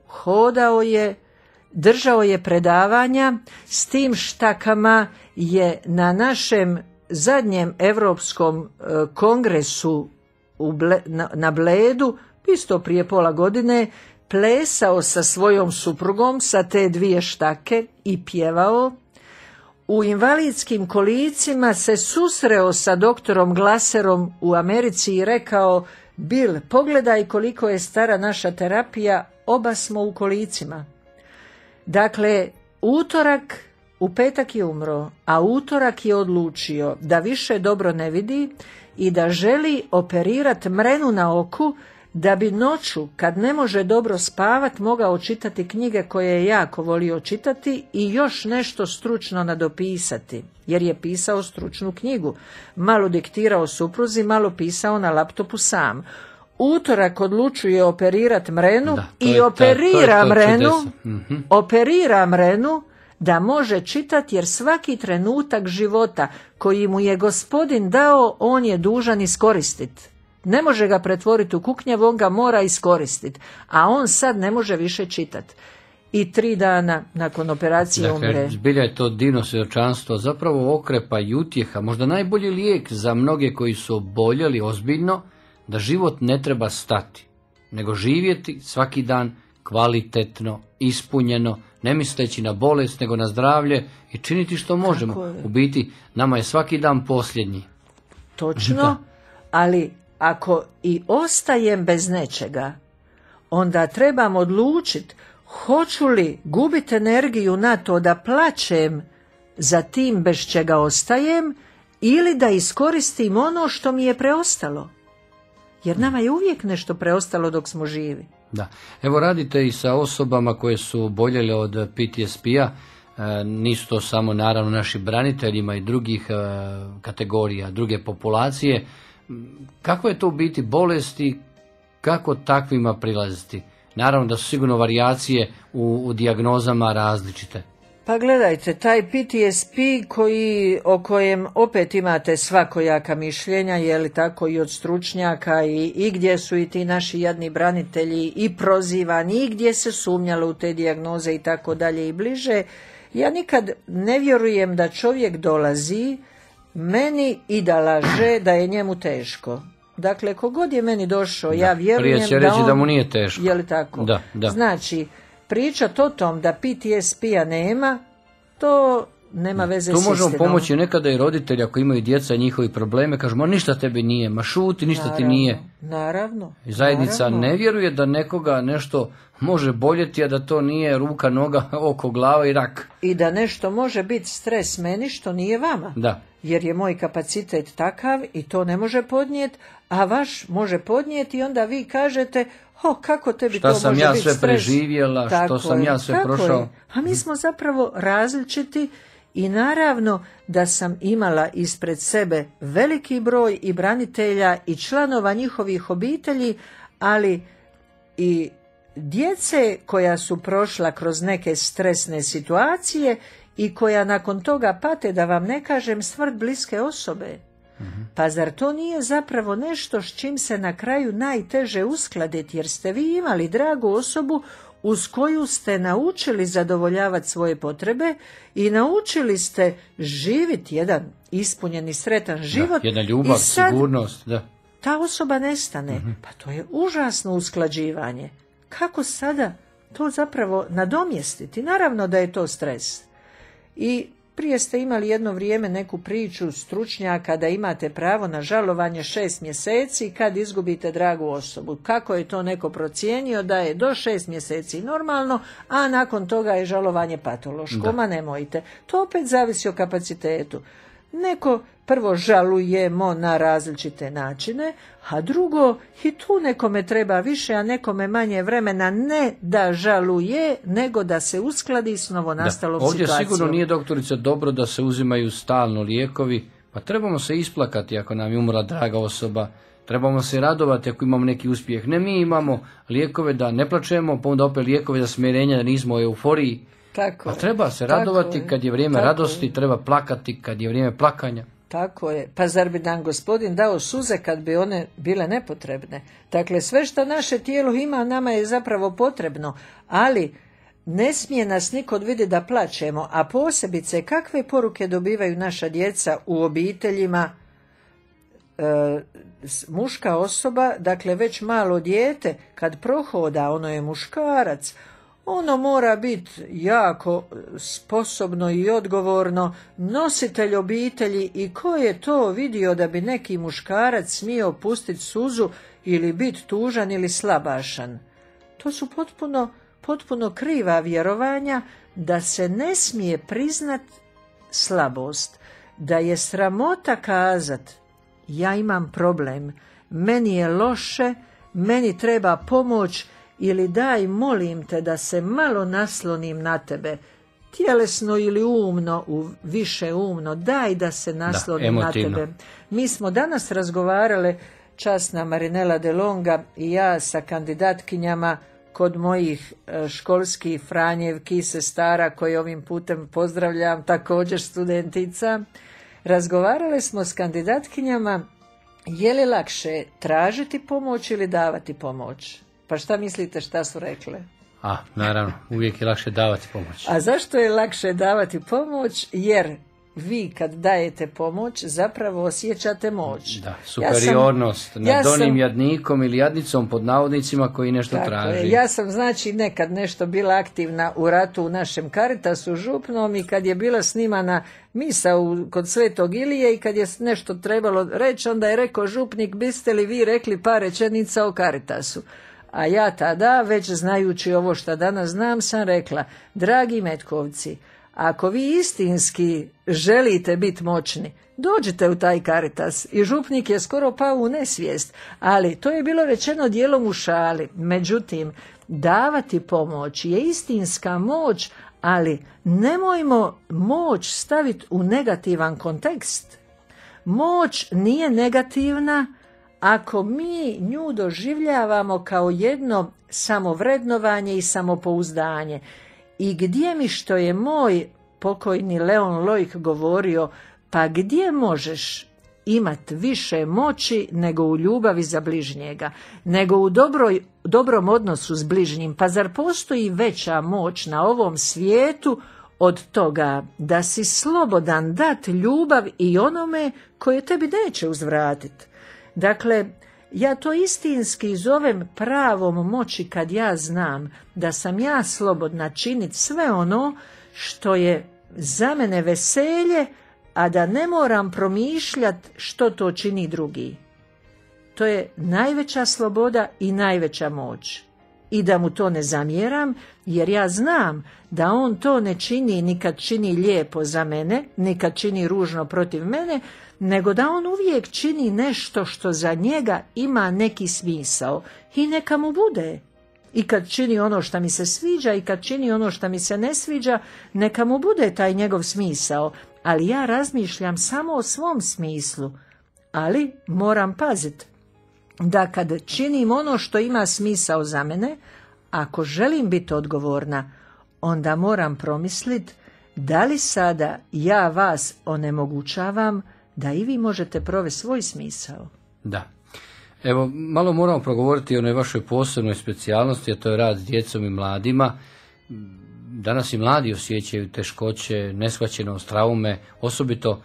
držao je predavanja, s tim štakama je na našem zadnjem Europskom kongresu na Bledu, isto prije pola godine, plesao sa svojom suprugom sa te 2 štake i pjevao. U invalidskim kolicima se susreo sa doktorom Glaserom u Americi i rekao: Bill, pogledaj koliko je stara naša terapija, oba smo u kolicima. Dakle, u petak je umro, a utorak je odlučio da više dobro ne vidi i da želi operirati mrenu na oku, da bi noću, kad ne može dobro spavat, mogao čitati knjige koje je jako volio čitati i još nešto stručno nadopisati, jer je pisao stručnu knjigu. Malo diktirao supruzi, malo pisao na laptopu sam. Utorak odlučuje operirati mrenu i operira mrenu da može čitati, jer svaki trenutak života koji mu je Gospodin dao, on je dužan iskoristiti. Ne može ga pretvoriti u kuknjav, on ga mora iskoristiti, a on sad ne može više čitati. I 3 dana nakon operacije umre. Dakle, zbilja je to divno svjedočanstvo, zapravo okrepa i utjeha, možda najbolji lijek za mnoge koji su oboljeli ozbiljno, da život ne treba stati, nego živjeti svaki dan kvalitetno, ispunjeno, ne misleći na bolest, nego na zdravlje i činiti što možemo. U biti, nama je svaki dan posljednji. Točno, ali ako i ostajem bez nečega, onda trebam odlučiti hoću li gubiti energiju na to da plačem za tim bez čega ostajem ili da iskoristim ono što mi je preostalo. Jer nama je uvijek nešto preostalo dok smo živi. Da. Evo radite i sa osobama koje su boljele od PTSP-a, nisu to samo naravno naši braniteljima i drugih kategorija, druge populacije. Kako je to u biti bolesti, kako takvima prilaziti? Naravno da su sigurno varijacije u dijagnozama različite. Pa gledajte, taj PTSP o kojem opet imate svakojaka mišljenja, je li tako, i od stručnjaka i gdje su i ti naši jadni branitelji i prozivani i gdje se sumnjalo u te dijagnoze i tako dalje i bliže. Ja nikad ne vjerujem da čovjek dolazi meni i da laže da je njemu teško. Dakle, kogod je meni došao, ja vjerujem prije će reći da mu nije teško. Je li tako? Da. Znači, pričat o tom da PTSP-a nema, to nema veze s istinom. Tu možemo pomoći nekada i roditelji ako imaju djeca i njihovi probleme, kažu, ma ništa tebi nije, ma šuti, ništa ti nije. Naravno. I zajednica ne vjeruje da nekoga nešto može boljeti, a da to nije ruka, noga, oko, glava i rak. I da nešto može biti stres meni što nije vama. Da. Jer je moj kapacitet takav i to ne može podnijeti, a vaš može podnijeti i onda vi kažete, kako tebi to može biti stres. Šta sam ja sve preživjela, što sam ja sve prošao. A mi smo zapravo različiti i naravno da sam imala ispred sebe veliki broj i branitelja i članova njihovih obitelji, ali i djece koja su prošla kroz neke stresne situacije i koja nakon toga pate, da vam ne kažem, smrt bliske osobe. Pa zar to nije zapravo nešto s čim se na kraju najteže uskladiti, jer ste vi imali dragu osobu uz koju ste naučili zadovoljavati svoje potrebe i naučili ste živjeti jedan ispunjeni, sretan život. Da, jedna ljubav, sigurnost. Da. Ta osoba nestane. Pa to je užasno usklađivanje. Kako sada to zapravo nadomjestiti? Naravno da je to stres. I prije ste imali jedno vrijeme neku priču stručnjaka da imate pravo na žalovanje 6 mjeseci kad izgubite dragu osobu. Kako je to neko procijenio da je do 6 mjeseci normalno, a nakon toga je žalovanje patološko. Ma nemojte. To opet zavisi o kapacitetu. Neko prvo žalujemo na različite načine, a drugo i tu nekome treba više, a nekome manje vremena ne da žaluje, nego da se uskladi s novonastalom situacijom. Ovdje sigurno nije, doktorice, dobro da se uzimaju stalno lijekovi, pa trebamo se isplakati ako nam je umrla draga osoba, trebamo se radovati ako imamo neki uspjeh. Ne, mi imamo lijekove da ne plačemo, pa onda opet lijekove za smirenje da nismo u euforiji. Pa treba se radovati kad je vrijeme radosti, treba plakati kad je vrijeme plakanja. Tako je. Pa zar bi nam Gospodin dao suze kad bi one bile nepotrebne? Dakle, sve što naše tijelo ima, nama je zapravo potrebno, ali ne smije nas nikod vidjeti da plačemo, a posebice kakve poruke dobivaju naša djeca u obiteljima. Muška osoba, dakle već malo dijete, kad prohoda, ono je muškarac, ono mora biti jako sposobno i odgovorno, nositelj obitelji, i ko je to vidio da bi neki muškarac smio pustiti suzu ili biti tužan ili slabašan. To su potpuno kriva vjerovanja da se ne smije priznat slabost, da je sramota kazat ja imam problem, meni je loše, meni treba pomoć, ili daj molim te da se malo naslonim na tebe, tjelesno ili umno, više umno, daj da se naslonim na tebe. Mi smo danas razgovarale, časna Marinela De Longa i ja, sa kandidatkinjama kod mojih školskih Franjevki, sestara koje ovim putem pozdravljam, također studentica. Razgovarale smo s kandidatkinjama je li lakše tražiti pomoć ili davati pomoć. Pa šta mislite šta su rekle? Naravno, uvijek je lakše davati pomoć. A zašto je lakše davati pomoć? Jer vi kad dajete pomoć zapravo osjećate moć. Da, superiornost nad onim jadnikom ili jadnicom pod navodnicima koji nešto traži. Ja sam znači nekad nešto bila aktivna u ratu u našem Caritasu župnom i kad je bila snimana misa kod Svetog Ilije i kad je nešto trebalo reći, onda je rekao župnik, biste li vi rekli par rečenica o Caritasu? A ja tada, već znajući ovo što danas znam, sam rekla, dragi Metkovci, ako vi istinski želite biti moćni, dođite u taj Caritas. I župnik je skoro pao u nesvijest, ali to je bilo rečeno dijelom u šali. Međutim, davati pomoć je istinska moć, ali nemojmo moć staviti u negativan kontekst. Moć nije negativna ako mi nju doživljavamo kao jedno samovrednovanje i samopouzdanje. I gdje mi, što je moj pokojni Leon Lojk govorio, pa gdje možeš imati više moći nego u ljubavi za bližnjega, nego u dobrom odnosu s bližnjim? Pa zar postoji veća moć na ovom svijetu od toga da si slobodan dati ljubav i onome koje tebi neće uzvratiti? Dakle, ja to istinski zovem pravom moći kad ja znam da sam ja slobodna činiti sve ono što je za mene veselje, a da ne moram promišljati što to čini drugi. To je najveća sloboda i najveća moć. I da mu to ne zamjeram, jer ja znam da on to ne čini ni kad čini lijepo za mene, ni kad čini ružno protiv mene, nego da on uvijek čini nešto što za njega ima neki smisao. I neka mu bude. I kad čini ono što mi se sviđa i kad čini ono što mi se ne sviđa, neka mu bude taj njegov smisao. Ali ja razmišljam samo o svom smislu. Ali moram paziti da kad činim ono što ima smisao za mene, ako želim biti odgovorna, onda moram promisliti da li sada ja vas onemogućavam da i vi možete provesti svoj smisao. Da. Evo, malo moramo progovoriti o onoj vašoj posebnoj specijalnosti, a to je rad s djecom i mladima. Danas i mladi osjećaju teškoće, neshvaćenost, traume, osobito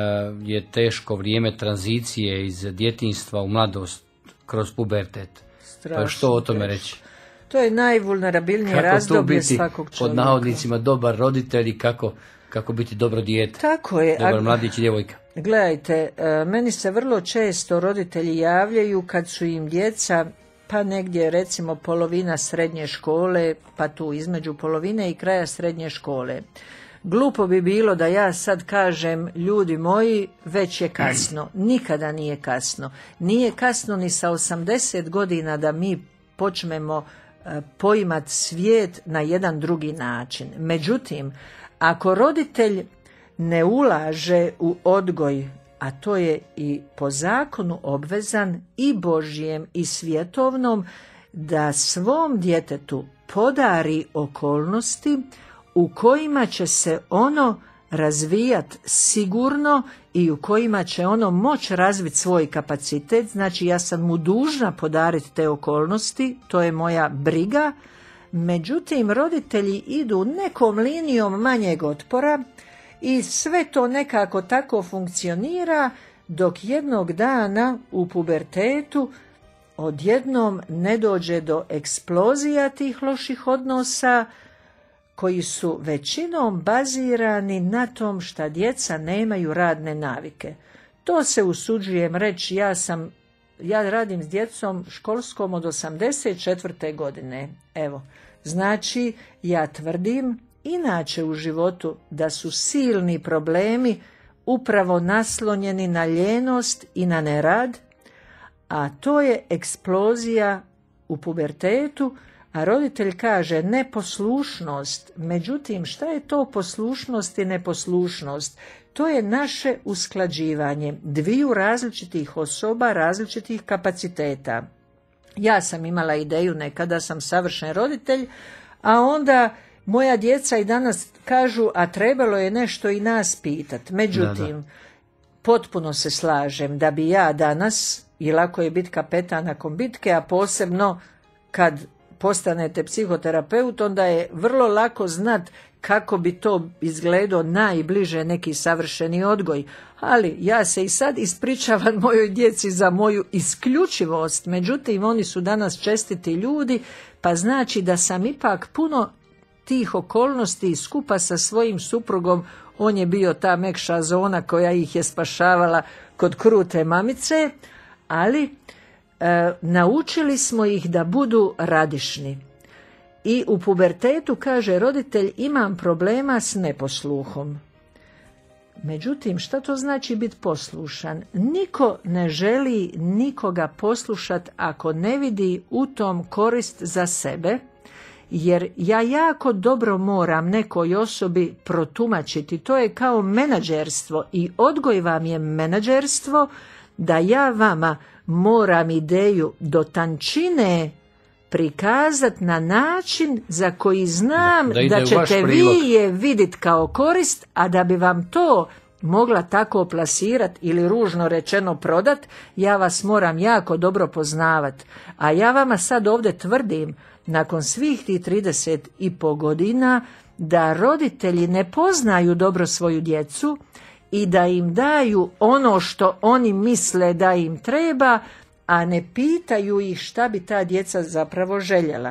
je teško vrijeme tranzicije iz djetinjstva u mladost kroz pubertet. Strašno, pa što o tome reći? To je najvulnerabilnije razdoblje svakog čovjeka. Pod navodnicima dobar roditelj i kako biti dobro dijete. Tako je. Dobar mladić i djevojka. Gledajte, meni se vrlo često roditelji javljaju kad su im djeca, pa negdje recimo polovina srednje škole, pa tu između polovine i kraja srednje škole. Glupo bi bilo da ja sad kažem, ljudi moji, već je kasno. Nikada nije kasno. Nije kasno ni sa 80 godina da mi počnemo poimati svijet na jedan drugi način. Međutim, ako roditelj ne ulaže u odgoj, a to je i po zakonu obvezan, i Božjem i svjetovnom, da svom djetetu podari okolnosti u kojima će se ono razvijati sigurno i u kojima će ono moći razviti svoj kapacitet. Znači, ja sam mu dužna podariti te okolnosti, to je moja briga. Međutim, roditelji idu nekom linijom manjeg otpora i sve to nekako tako funkcionira, dok jednog dana u pubertetu odjednom ne dođe do eksplozija tih loših odnosa, koji su većinom bazirani na tom što djeca nemaju radne navike. To se usuđujem reći, ja radim s djecom školskom od 84. godine. Evo, znači ja tvrdim inače u životu da su silni problemi upravo naslonjeni na ljenost i na nerad, a to je eksplozija u pubertetu. A roditelj kaže neposlušnost. Međutim, šta je to poslušnost i neposlušnost? To je naše usklađivanje dviju različitih osoba, različitih kapaciteta. Ja sam imala ideju nekada, sam savršen roditelj, a onda moja djeca i danas kažu, a trebalo je nešto i nas pitati. Međutim, potpuno se slažem da bi ja danas, i lako je biti kapetan nakon bitke, a posebno kad postanete psihoterapeut, onda je vrlo lako znat kako bi to izgledao najbliže neki savršeni odgoj. Ali ja se i sad ispričavam mojoj djeci za moju isključivost, međutim oni su danas čestiti ljudi, pa znači da sam ipak puno tih okolnosti skupa sa svojim suprugom, on je bio ta mekša zona koja ih je spašavala kod krute mamice, ali naučili smo ih da budu radišni. I u pubertetu, kaže roditelj, imam problema s neposluhom. Međutim, šta to znači biti poslušan? Niko ne želi nikoga poslušati ako ne vidi u tom korist za sebe, jer ja jako dobro moram nekoj osobi protumačiti. To je kao menadžerstvo i odgoj vam je menadžerstvo, da ja vama moram ideju do tančine prikazati na način za koji znam da ćete vi je vidjeti kao korist, a da bi vam to mogla tako plasirati ili ružno rečeno prodat, ja vas moram jako dobro poznavati. A ja vama sad ovdje tvrdim, nakon svih tih 30,5 godina, da roditelji ne poznaju dobro svoju djecu i da im daju ono što oni misle da im treba, a ne pitaju ih šta bi ta djeca zapravo željela.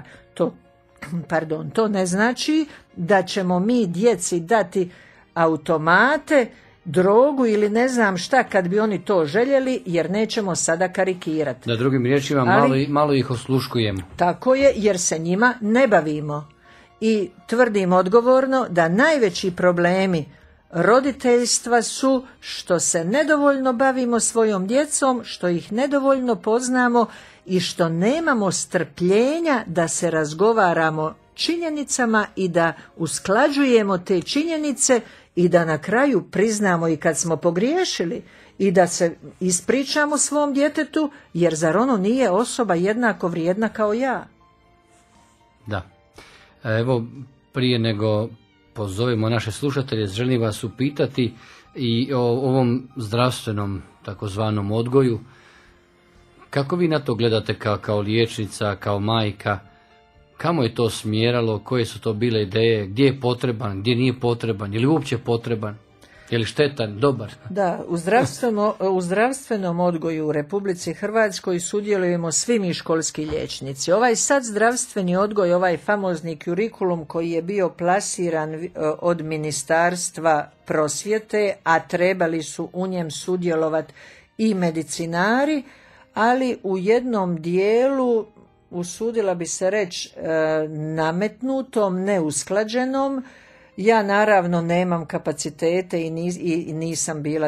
To ne znači da ćemo mi djeci dati automate, drogu ili ne znam šta kad bi oni to željeli, jer nećemo sada karikirati. Da drugim riječima malo ih osluškujemo. Tako je, jer se njima ne bavimo. I tvrdim odgovorno da najveći problemi roditeljstva su što se nedovoljno bavimo svojom djecom, što ih nedovoljno poznamo i što nemamo strpljenja da se razgovaramo činjenicama i da usklađujemo te činjenice i da na kraju priznamo i kad smo pogriješili i da se ispričamo svom djetetu, jer zar ono nije osoba jednako vrijedna kao ja? Da. Evo, prije nego pozovemo naše slušatelje, želim vas upitati i o ovom zdravstvenom takozvanom odgoju. Kako vi na to gledate kao liječnica, kao majka? Kamo je to smjeralo, koje su to bile ideje, gdje je potreban, gdje nije potreban, je li uopće potreban, je li štetan, dobar? Da, u zdravstvenom odgoju u Republici Hrvatskoj sudjelujemo svi mi školski liječnici. Ovaj sad zdravstveni odgoj, ovaj famozni kurikulum koji je bio plasiran od Ministarstva prosvjete, a trebali su u njem sudjelovati i medicinari, ali u jednom dijelu, usudila bi se reći, nametnutom, neusklađenom. Ja naravno nemam kapacitete i nisam bila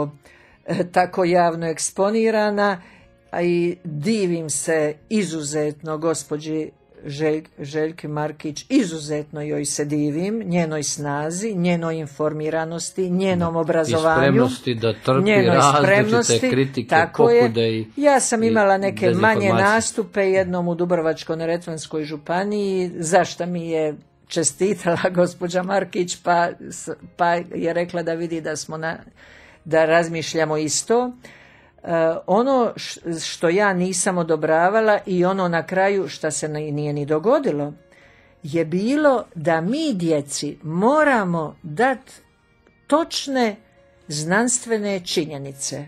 tako javno eksponirana, a i divim se izuzetno gospođi Željki Markić, izuzetno joj se divim, njenoj snazi, njenoj informiranosti, njenom obrazovanju, i spremnosti da trpi različite kritike, pokude i ja sam imala neke manje nastupe, jednom u Dubrovačko-neretvanskoj županiji, zašto mi je čestitala gospođa Markić, pa je rekla da vidi da razmišljamo isto. Ono što ja nisam odobravala i ono na kraju što se nije ni dogodilo je bilo da mi djeci moramo dati točne znanstvene činjenice.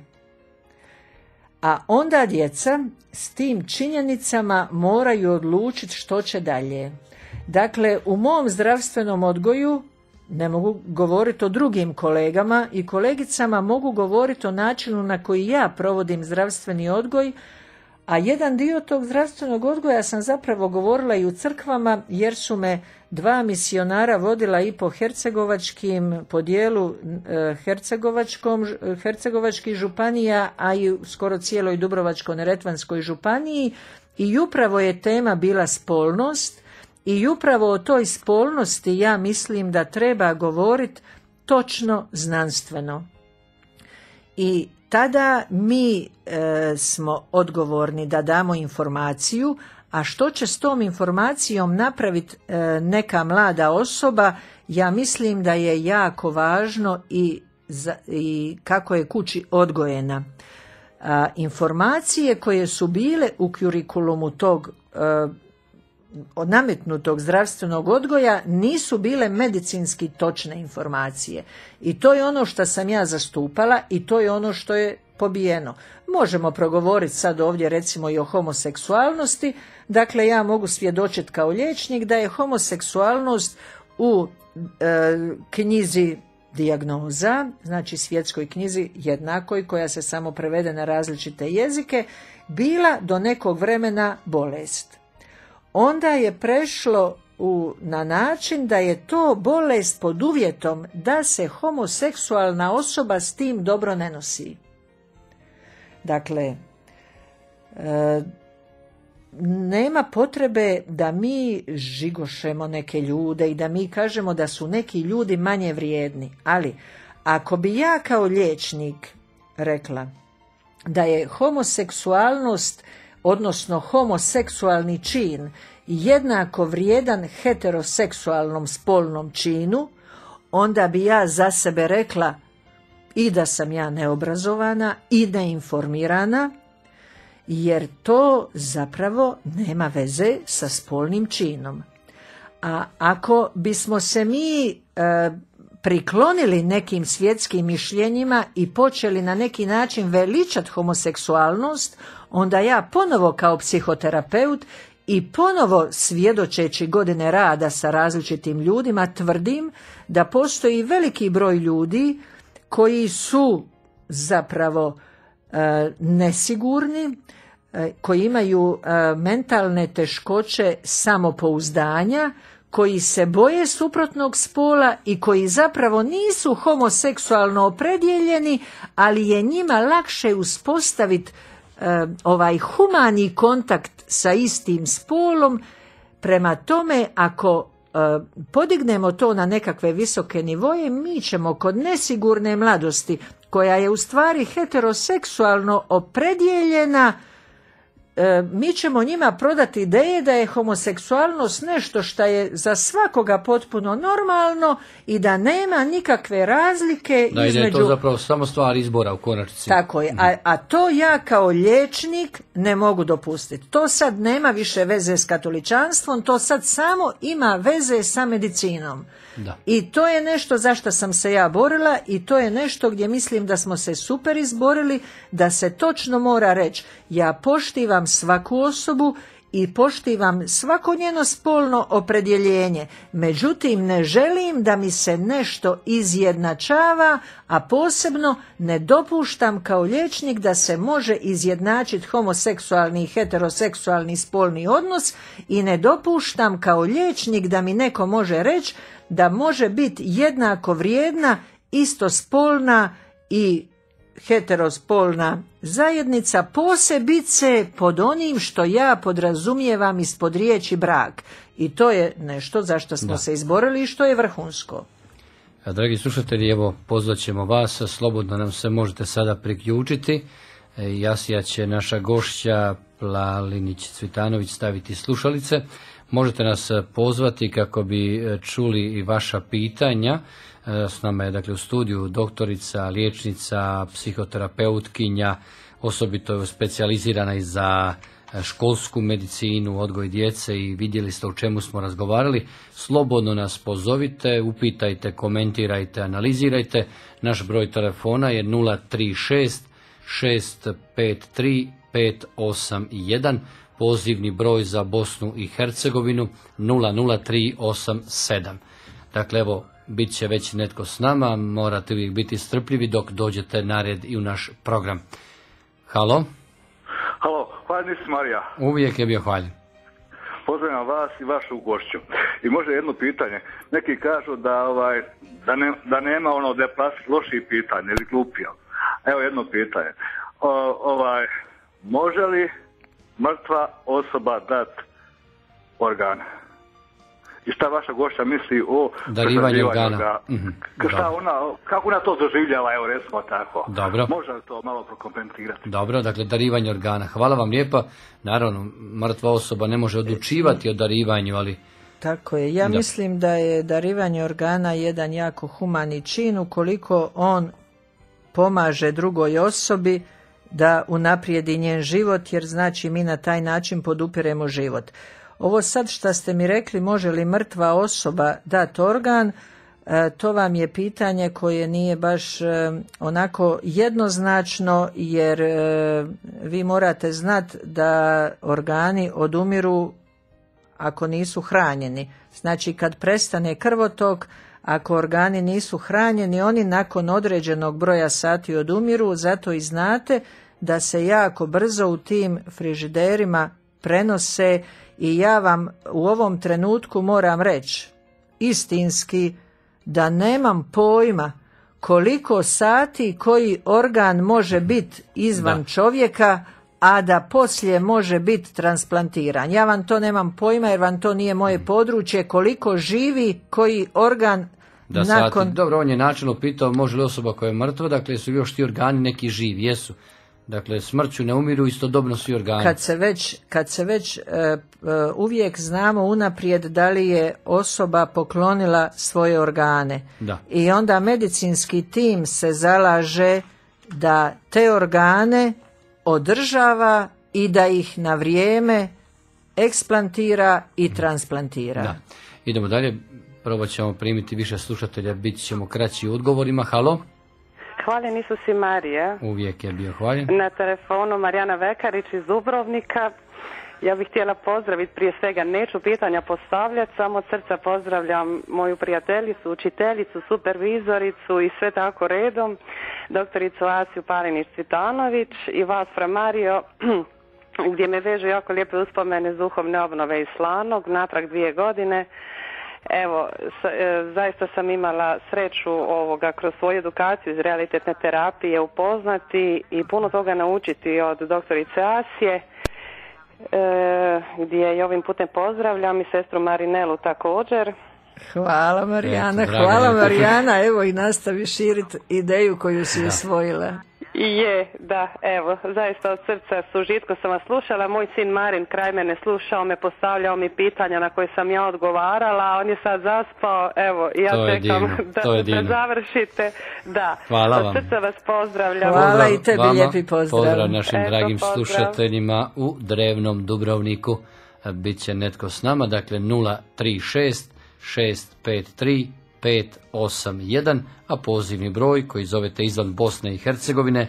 A onda djeca s tim činjenicama moraju odlučiti što će dalje. Dakle, u mom zdravstvenom odgoju, ne mogu govoriti o drugim kolegama i kolegicama, mogu govoriti o načinu na koji ja provodim zdravstveni odgoj, a jedan dio tog zdravstvenog odgoja sam zapravo govorila i u crkvama, jer su me 2 misionara vodila i po hercegovačkim, po dijelu hercegovačkih županija, a i skoro cijeloj Dubrovačko-neretvanskoj županiji, i upravo je tema bila spolnost. I upravo o toj spolnosti ja mislim da treba govoriti točno znanstveno. I tada mi smo odgovorni da damo informaciju, a što će s tom informacijom napraviti neka mlada osoba, ja mislim da je jako važno i kako je kući odgojena. Informacije koje su bile u kurikulumu tog od nametnutog zdravstvenog odgoja nisu bile medicinski točne informacije. I to je ono što sam ja zastupala i to je ono što je pobijeno. Možemo progovoriti sad ovdje recimo i o homoseksualnosti. Dakle, ja mogu svjedočiti kao liječnik da je homoseksualnost u knjizi dijagnoza, znači svjetskoj knjizi jednakoj, koja se samo prevede na različite jezike, bila do nekog vremena bolest. onda je prešlo na način da je to bolest pod uvjetom da se homoseksualna osoba s tim dobro ne nosi. Dakle, nema potrebe da mi žigošemo neke ljude i da mi kažemo da su neki ljudi manje vrijedni, ali ako bi ja kao liječnik rekla da je homoseksualnost, odnosno homoseksualni čin, jednako vrijedan heteroseksualnom spolnom činu, onda bi ja za sebe rekla i da sam ja neobrazovana i neinformirana, jer to zapravo nema veze sa spolnim činom. A ako bismo se mi priklonili nekim svjetskim mišljenjima i počeli na neki način veličati homoseksualnost, onda ja ponovo kao psihoterapeut i ponovo svjedočeći godine rada sa različitim ljudima tvrdim da postoji veliki broj ljudi koji su zapravo nesigurni, koji imaju mentalne teškoće samopouzdanja, koji se boje suprotnog spola i koji zapravo nisu homoseksualno opredjeljeni, ali je njima lakše uspostaviti ovaj humani kontakt sa istim spolom. Prema tome, ako podignemo to na nekakve visoke nivoje, mi ćemo kod nesigurne mladosti, koja je u stvari heteroseksualno opredjeljena, mi ćemo njima prodati ideje da je homoseksualnost nešto što je za svakoga potpuno normalno i da nema nikakve razlike da, između... Da je to zapravo samo stvar izbora u konačnici. Tako je, a to ja kao liječnik ne mogu dopustiti. To sad nema više veze s katoličanstvom, to sad samo ima veze sa medicinom. Da. I to je nešto za što sam se ja borila i to je nešto gdje mislim da smo se super izborili, da se točno mora reći ja poštivam svaku osobu i poštivam svako njeno spolno opredjeljenje. Međutim, ne želim da mi se nešto izjednačava, a posebno ne dopuštam kao liječnik da se može izjednačiti homoseksualni i heteroseksualni spolni odnos i ne dopuštam kao liječnik da mi neko može reći da može biti jednako vrijedna istospolna i heterospolna zajednica, posebice pod onim što ja podrazumijevam ispod riječi brak. I to je nešto za što smo se izborili i što je vrhunsko. Dragi slušatelji, evo pozvat ćemo vas, slobodno nam se možete sada priključiti. Jasija će naša gošća Plalinić-Cvitanović staviti slušalice. Možete nas pozvati kako bi čuli i vaša pitanja. S nama je dakle u studiju doktorica, liječnica, psihoterapeutkinja, osobito je specijalizirana i za školsku medicinu, odgoj djece i vidjeli ste o čemu smo razgovarali. Slobodno nas pozovite, upitajte, komentirajte, analizirajte. Naš broj telefona je 036 653 581, pozivni broj za Bosnu i Hercegovinu 00387. Dakle, evo, bit će već netko s nama, morate uvijek biti strpljivi dok dođete na red i u naš program. Halo? Halo, hvaljen si Marija. Uvijek je bio hvaljen. Pozdravljam vas i vašu gošću. I može jedno pitanje. Neki kažu da nema ono da je plastik loših pitanja ili glupija. Evo jedno pitanje. Može li mrtva osoba dati organe? I šta vaša gošća misli o darivanje organa? Kako ona to doživljava, evo recimo tako. Dobro. Može li to malo prokomentirati? Dobro, dakle darivanje organa. Hvala vam lijepa. Naravno, mrtva osoba ne može odlučivati o darivanju, ali... Tako je. Ja mislim da je darivanje organa jedan jako humani čin ukoliko on pomaže drugoj osobi da unaprijedi njen život, jer znači mi na taj način podupiremo život. Ovo sad što ste mi rekli, može li mrtva osoba dati organ, to vam je pitanje koje nije baš onako jednoznačno, jer vi morate znati da organi odumiru ako nisu hranjeni. Znači kad prestane krvotok, ako organi nisu hranjeni, oni nakon određenog broja sati odumiru, zato i znate da se jako brzo u tim frižiderima prenose i ja vam u ovom trenutku moram reći istinski da nemam pojma koliko sati koji organ može biti izvan čovjeka, a da poslije može biti transplantiran. Ja vam to nemam pojma jer vam to nije moje područje, koliko živi koji organ nakon... Sati. Dobro, on je načelno pitao može li osoba koja je mrtva, dakle su još ti organi neki živi, jesu. Dakle, smrću ne umiru istodobno svi organi. Kad se već uvijek znamo unaprijed da li je osoba poklonila svoje organe. Da. I onda medicinski tim se zalaže da te organe održava i da ih na vrijeme eksplantira i transplantira. Da. Idemo dalje, probat ćemo primiti više slušatelja, bit ćemo kraći u odgovorima. Halo? Hvaljen Isus i Marija. Uvijek je bio hvaljen. Na telefonu Marijana Vekarić iz Dubrovnika. Ja bih htjela pozdraviti, prije svega neću pitanja postavljati, samo od srca pozdravljam moju prijateljicu, učiteljicu, supervizoricu i sve tako redom, doktoricu Asiju Palinić-Cvitanović i vas, fra Mario, gdje me vežu jako lijepe uspomene duhovne obnove Islanog, natrag 2 godine. Evo, zaista sam imala sreću kroz svoju edukaciju iz realitetne terapije upoznati i puno toga naučiti od doktorice Asije, gdje i ovim putem pozdravljam i sestru Marinelu također. Hvala Marijana, hvala Marijana, evo i nastavi širiti ideju koju si usvojila. Da, evo, zaista od srca s užitkom sam vas slušala. Moj sin Marin kraj mene slušao, me postavljao mi pitanja na koje sam ja odgovarala, on je sad zaspao, evo, i ja čekam da završite. Da, hvala od vam. srca vas pozdravljam. Hvala i tebi lijepi pozdrav. Pozdrav našim dragim slušateljima u Drevnom Dubrovniku. Biće netko s nama, dakle 036 653 581, a pozivni broj koji zovete izvan Bosne i Hercegovine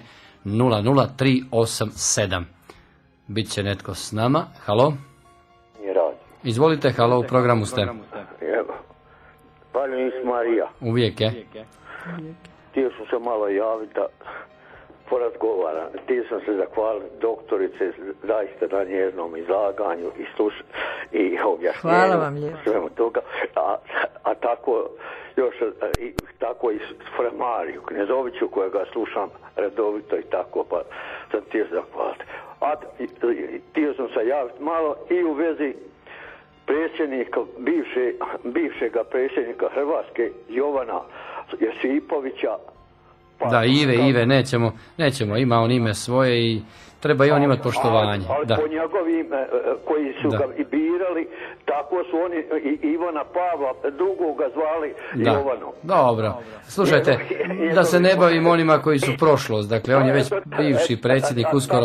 00387. Biće netko s nama. Halo? Izvolite, halo, u programu ste. Evo, Paljen Isus Marija. Uvijek je. Htio sam se malo javiti da porazgovaram. Htio sam se zahvaliti doktorice zaista na njenom izlaganju i objašnjenju. Hvala vam lijepo. Svemu toga. A tako još tako i fra Mariju Knezoviću kojega slušam redovito i tako, pa sam htio zahvaliti. A htio sam se javiti malo i u vezi predsjednika, bivšega predsjednika Hrvatske Jovana Josipovića. Da, Ive, nećemo, ima on ime svoje i treba i on imati poštovanje. Ali po njegovim koji su ga i birali, tako su oni i Ivana Pavla drugoga zvali Jovanom. Dobro, slušajte, da se ne bavimo onima koji su prošlost, dakle on je već bivši predsjednik uskoro.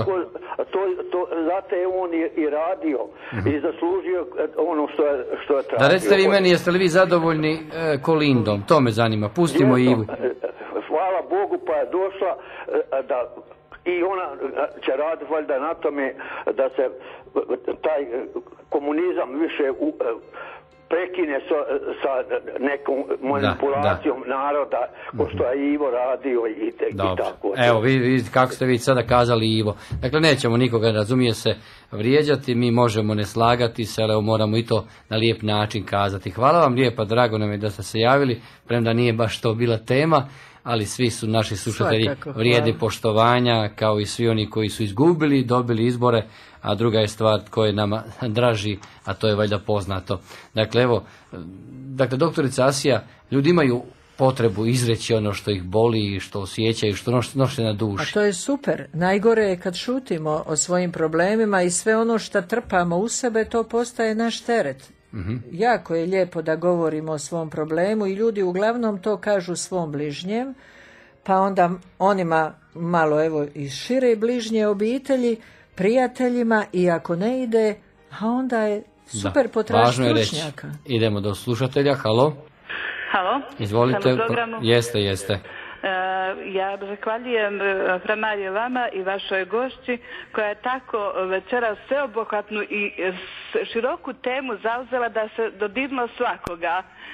Zato je on i radio i zaslužio ono što je tražio. Da recite vi meni, jeste li vi zadovoljni Kolindom? To me zanima, pustimo Ivu. Hvala Bogu, pa je došla da i ona će raditi valjda na tome da se taj komunizam više prekine sa nekom manipulacijom naroda, ko što je Ivo radio i tako. Evo, vidite kako ste vi sada kazali Ivo. Dakle, nećemo nikoga, razumije se, vrijeđati, mi možemo ne slagati se, ali moramo i to na lijep način kazati. Hvala vam lijepa, drago nam je da ste se javili, premda nije baš to bila tema, ali svi su naši slušatelji vrijedni poštovanja, kao i svi oni koji su izgubili, dobili izbore, a druga je stvar tko je nama draži, a to je valjda poznato. Dakle, evo, doktorica Asija, ljudi imaju potrebu izreći ono što ih boli, što osjećaju, što noše na duši. A to je super. Najgore je kad šutimo o svojim problemima i sve ono što trpamo u sebe, to postaje naš teret. Jako je lijepo da govorimo o svom problemu i ljudi uglavnom to kažu svom bližnjem, pa onda onima malo evo iz šire i bližnje obitelji, prijateljima, i ako ne ide, a onda je super potražiti stručnjaka. Idemo do slušatelja. Halo? Halo? Izvolite. Jeste. Ja zahvaljujem fra Marije vama i vašoj gošći koja je tako večeras sveobuhvatnu i široku temu zauzela da se dodirno svakoga.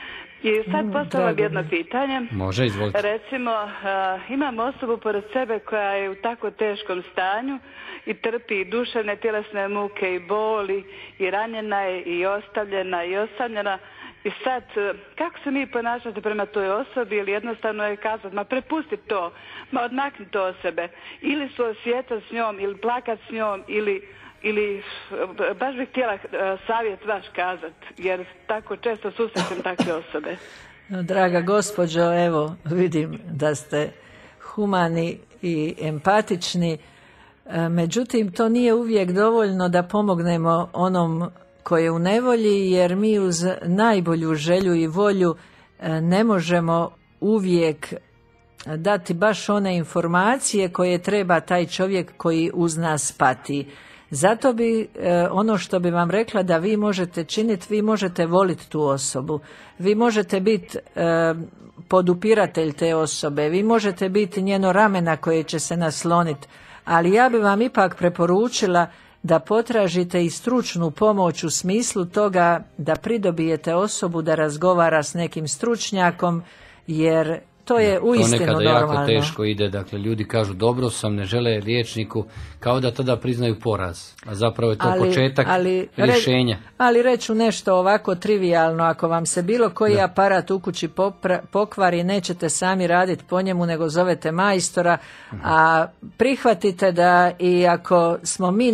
I sad postavljam jedno pitanje. Može, izvolite. Recimo, imam osobu pored sebe koja je u tako teškom stanju i trpi i duševne tjelesne muke i boli i ranjena je i ostavljena i osamljena. I sad, kako se mi ponašati prema toj osobi ili jednostavno je kazati, ma prepusti to, ma odmakni to od sebe. Ili se osjećati s njom, ili plakat s njom, ili baš bih htjela savjet vaš kazati, jer tako često susrećem takve osobe. Draga gospođo, evo vidim da ste humani i empatični, međutim to nije uvijek dovoljno da pomognemo onom koji je u nevolji, jer mi uz najbolju želju i volju ne možemo uvijek dati baš one informacije koje treba taj čovjek koji uz nas pati. Zato bi ono što bi vam rekla da vi možete činiti, vi možete voliti tu osobu, vi možete biti podupiratelj te osobe, vi možete biti njeno rame na koje će se nasloniti, ali ja bi vam ipak preporučila da potražite i stručnu pomoć u smislu toga da pridobijete osobu da razgovara s nekim stručnjakom, jer to je uistinu normalno. To nekada jako teško ide, dakle ljudi kažu dobro sam, ne žele liječniku, kao da tada priznaju poraz, a zapravo je to početak rješenja. Ali reću nešto ovako trivijalno, ako vam se bilo koji aparat u kući pokvari, nećete sami raditi po njemu, nego zovete majstora, a prihvatite da i ako smo mi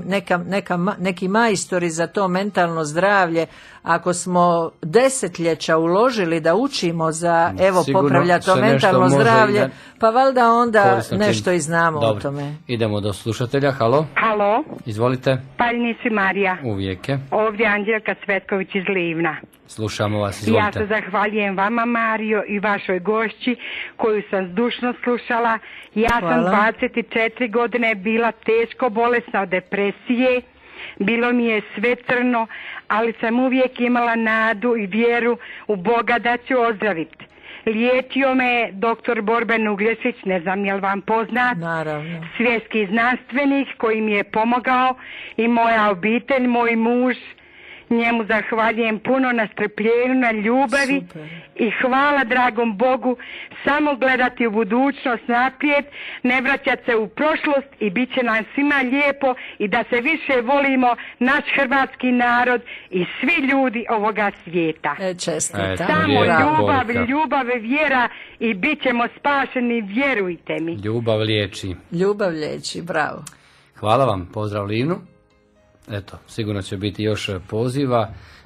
neki majstori za to mentalno zdravlje, ako smo desetljeća uložili da učimo za popravljati to mentalno zdravlje, pa valjda onda nešto i znamo o tome. Idemo do slušatelja. Halo. Halo. Izvolite. Paljnici Marija. Uvijek je. Ovdje Anđelka Cvetković iz Livna. Slušamo vas, izvolite. Ja se zahvaljujem vama, Mario, i vašoj gošći koju sam zdušno slušala. Ja sam 24 godine bila teško bolesna od depresije. Bilo mi je sve crno, ali sam uvijek imala nadu i vjeru u Boga da ću ozdraviti. Liječio me doktor Borben Ugljesić, ne znam je li vam poznat, naravno, svjetski znanstvenik koji mi je pomogao i moja obitelj, moj muž. Njemu zahvaljujem puno na strpljenju, na ljubavi. Super. I hvala dragom Bogu, samo gledati u budućnost naprijed, ne vraćati se u prošlost i bit će nam svima lijepo i da se više volimo, naš hrvatski narod i svi ljudi ovoga svijeta. Samo ljubav, vjera i bit ćemo spašeni, vjerujte mi. Ljubav liječi. Ljubav liječi, bravo. Hvala vam, pozdrav Livnu. Eto, sigurno će biti još poziva.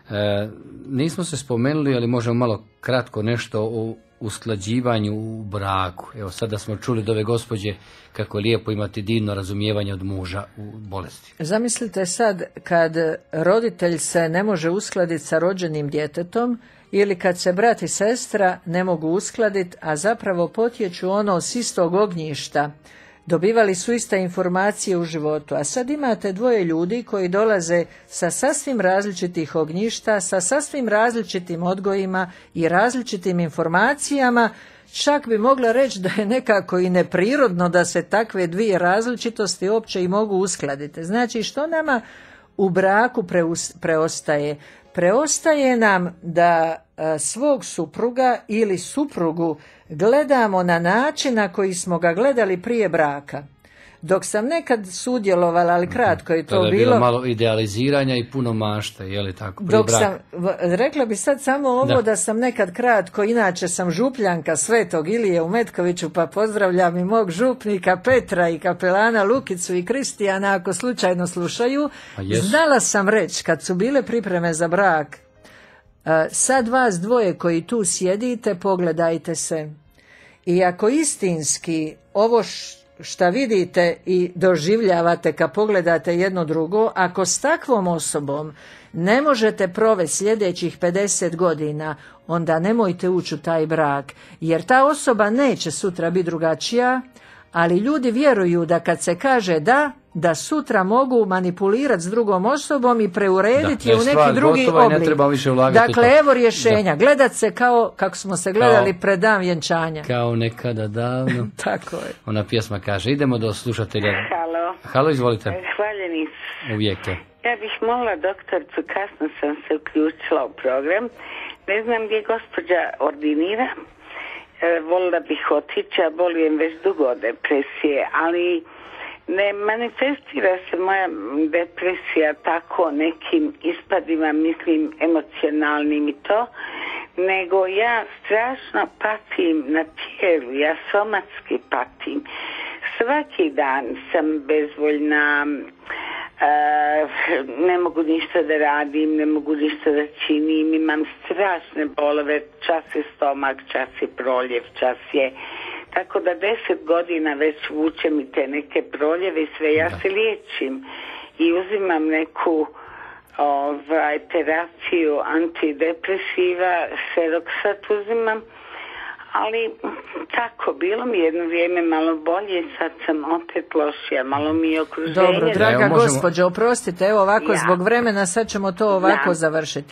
Nismo se spomenuli, ali možemo malo kratko nešto o usklađivanju u braku. Evo, sada smo čuli od ove gospođe kako je lijepo imati divno razumijevanje od muža u bolesti. Zamislite sad kad roditelj se ne može uskladiti sa rođenim djetetom ili kad se brat i sestra ne mogu uskladiti, a zapravo potječu ono s istog ognjišta. Dobivali su iste informacije u životu, a sad imate dvoje ljudi koji dolaze sa sasvim različitih ognjišta, sa sasvim različitim odgojima i različitim informacijama. Čak bi mogla reći da je nekako i neprirodno da se takve dvije različitosti uopće i mogu uskladiti. Znači, što nama u braku preostaje? Preostaje nam da svog supruga ili suprugu gledamo na način na koji smo ga gledali prije braka. Dok sam nekad sudjelovala, ali kratko je to bilo malo idealiziranja i puno mašta, je li tako, prije braka? Rekla bi sad samo ovo da sam nekad kratko, inače sam župljanka Svetog Ilije u Metkoviću, pa pozdravljam i mog župnika Petra i kapelana Lukicu i Kristijana ako slučajno slušaju. Znala sam reći kad su bile pripreme za brak, sad vas dvoje koji tu sjedite, pogledajte se. I ako istinski ovo šta vidite i doživljavate kad pogledate jedno drugo, ako s takvom osobom ne možete provesti sljedećih 50 godina, onda nemojte ući u taj brak, jer ta osoba neće sutra biti drugačija, ali ljudi vjeruju da kad se kaže da sutra mogu manipulirati s drugom osobom i preurediti je u neki drugi oblik. Dakle, evo rješenja. Gledat se kao kako smo se gledali pred dan vjenčanja. Kao nekada davno. Tako je. Ona pjesma kaže, idemo do slušatelja. Halo, izvolite. Hvaljenic. Uvijek je. Ja bih molila doktoricu, kasno sam se uključila u program, Ne znam gdje gospođa ordinira. Volila bih otići, a bolujem već dugo od depresije, ali ne manifestira se moja depresija tako nekim ispadima, mislim, emocionalnim i to, nego ja strašno patim na tijelu, ja somatski patim. Svaki dan sam bezvoljna, ne mogu ništa da radim, ne mogu ništa da činim, imam strašne bolove, čas je stomak, čas je proljev, čas je... Tako da 10 godina već vučem i te neke proljeve i sve, ja se liječim i uzimam neku terapiju antidepresiva, Seroxat uzimam, ali tako, bilo mi jedno vrijeme malo bolje, sad sam opet lošija, malo mi je okruženje. Dobro, draga gospođo, oprostite, evo ovako zbog vremena, sad ćemo to ovako završiti.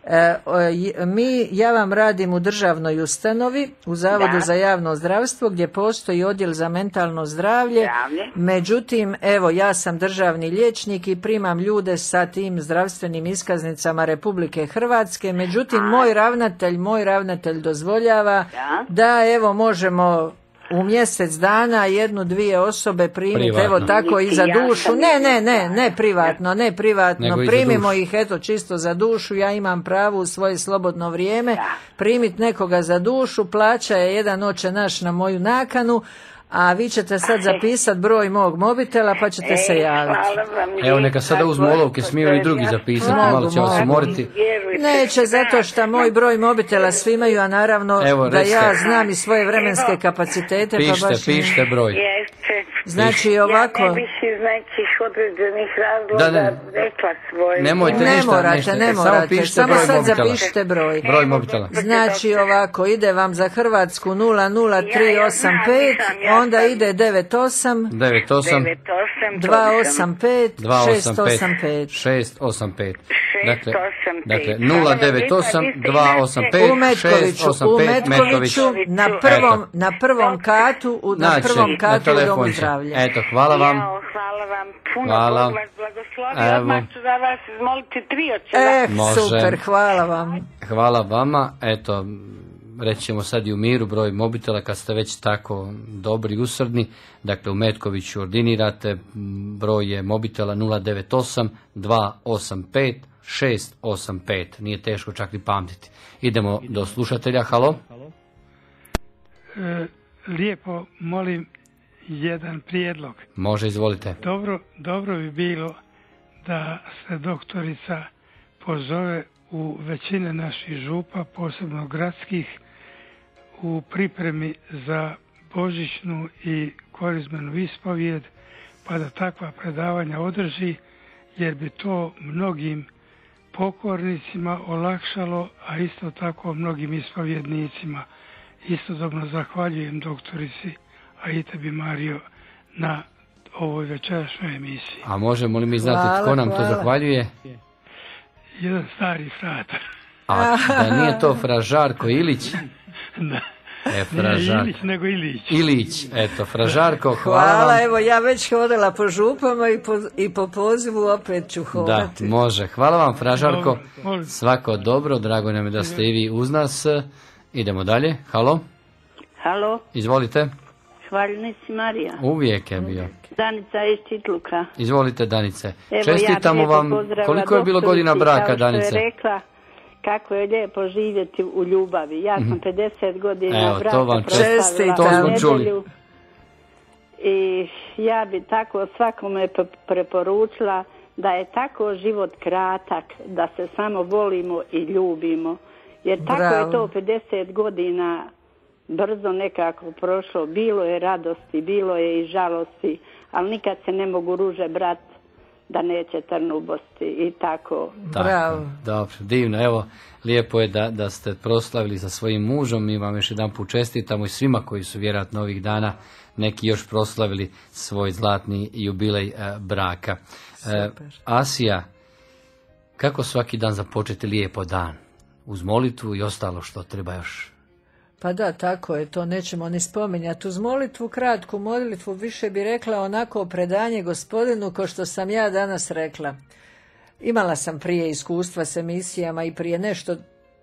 Ja vam radim u državnoj ustanovi, u Zavodu za javno zdravstvo, gdje postoji odjel za mentalno zdravlje. Međutim, evo, ja sam državni liječnik i primam ljude sa tim zdravstvenim iskaznicama Republike Hrvatske. Međutim, moj ravnatelj dozvoljava da, evo, možemo u mjesec dana 1-2 osobe primiti, evo tako i za dušu. Ne privatno, primimo ih eto čisto za dušu, ja imam pravo u svoje slobodno vrijeme primiti nekoga za dušu, plaća je jedan Oče naš na moju nakanu, a vi ćete sad zapisati broj mog mobitela pa ćete se javiti. Evo neka sada uzmu olovke, smiju i drugi zapisati, malo će vas umoriti. Neće, zato što moj broj mobitela svi imaju, a naravno da ja znam i svoje vremenske kapacitete. Pišite broj. Znači ovako... Ja ne bih iz nekih određenih razloga rekla svoje. Nemojte ništa, ne morate, samo sad zapišite broj. Broj mobitela. Znači ovako, ide vam za Hrvatsku 00385, onda ide 98 285 685. Dakle 098 285 685 na prvom katu u domu zdravlja. Eto, hvala vam. Hvala vam puno. Hvala. Bog vas blagoslovi. Odmah ću za vas izmoliti 3 očeva. Super, hvala vam. Hvala vama. Eto, reći ćemo sad i u miru broj mobitela kad ste već tako dobri i usrdni. Dakle, u Metkoviću ordinirate, broj je mobitela 098 285 685. Nije teško čak ni pamtiti. Idemo do slušatelja. Halo? Lijepo, molim jedan prijedlog. Može, izvolite. Dobro bi bilo da se doktorica pozove u većine naših župa, posebno gradskih, u pripremi za božićnu i korizmenu ispovijed, pa da takva predavanja održi, jer bi to mnogim pokornicima olakšalo, a isto tako mnogim ispovjednicima. Istodobno zahvaljujem doktorici, a i tebi, Mario, na ovoj večerašnjoj emisiji. A možemo li mi znati tko nam to zahvaljuje? Jedan stari fratar. A da nije to Fražarko Ilić? Da. Nije Ilić, nego Ilić. Ilić, eto, Fražarko, hvala. Evo, ja već hodala po župama i po pozivu opet ću hodati. Da, može. Hvala vam, Fražarko. Svako dobro, drago nam je da ste i vi uz nas. Idemo dalje. Halo? Halo? Izvolite. Hvaljnici Marija. Uvijek je bio. Danica iz Čitluka. Izvolite, Danice. Čestitamo vam. Koliko je bilo godina braka, Danice? Kao što je rekla, kako je lijepo živjeti u ljubavi. Ja sam 50 godina braka proslavila nedjelju. I ja bi tako svakome preporučila da je tako život kratak, da se samo volimo i ljubimo. Jer tako je to 50 godina brzo nekako prošlo. Bilo je radosti, bilo je i žalosti, ali nikad se ne mogu ruže brat da neće trn ubosti i tako. Bravo. Dobro, divno. Evo, lijepo je da ste proslavili sa svojim mužom. Mi vam još jedan put čestitamo i svima koji su vjerojatno ovih dana neki još proslavili svoj zlatni jubilej braka. Asija, kako svaki dan započeti lijepo dan? Uz molitvu i ostalo što treba još? Pa da, tako je, to nećemo ni spominjati. Uz molitvu, kratku molitvu, više bi rekla onako predanje Gospodinu ko što sam ja danas rekla. Imala sam prije iskustva s emisijama i prije nešto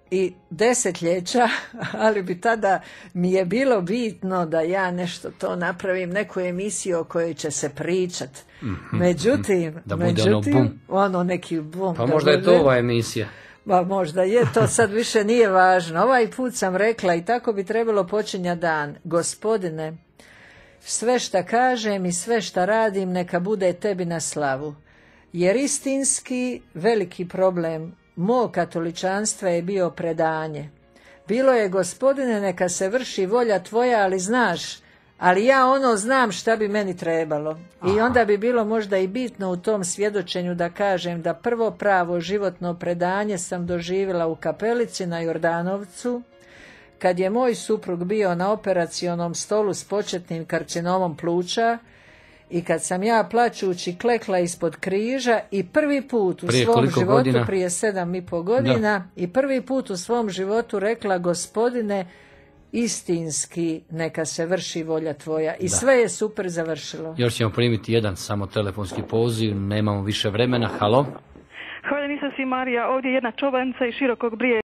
i desetljeća, ali bi tada mi je bilo bitno da ja nešto to napravim, neku emisiju o kojoj će se pričat. Međutim, da bude ono neki bum. Pa možda je to ova emisija. Pa možda je, to sad više nije važno. Ovaj put sam rekla i tako bi trebalo počinjati dan. Gospodine, sve šta kažem i sve šta radim neka bude tebi na slavu. Jer istinski veliki problem mog katoličanstva je bio predanje. Bilo je, Gospodine, neka se vrši volja tvoja, ali znaš, ali ja znam šta bi meni trebalo. I onda bi bilo možda i bitno u tom svjedočenju da kažem da prvo pravo životno predanje sam doživjela u kapelici na Jordanovcu, kad je moj suprug bio na operacionom stolu s početnim karcinomom pluća i kad sam ja plačući klekla ispod križa i prvi put u svom životu, godina? Prije 7,5 godina, i prvi put u svom životu rekla, Gospodine, istinski neka se vrši volja tvoja. I sve je super završilo. Još ćemo primiti jedan samo telefonski poziv, nemamo više vremena. Halo? Hvala, nisam si Marija, ovdje jedna čobanica iz Širokog Brijega.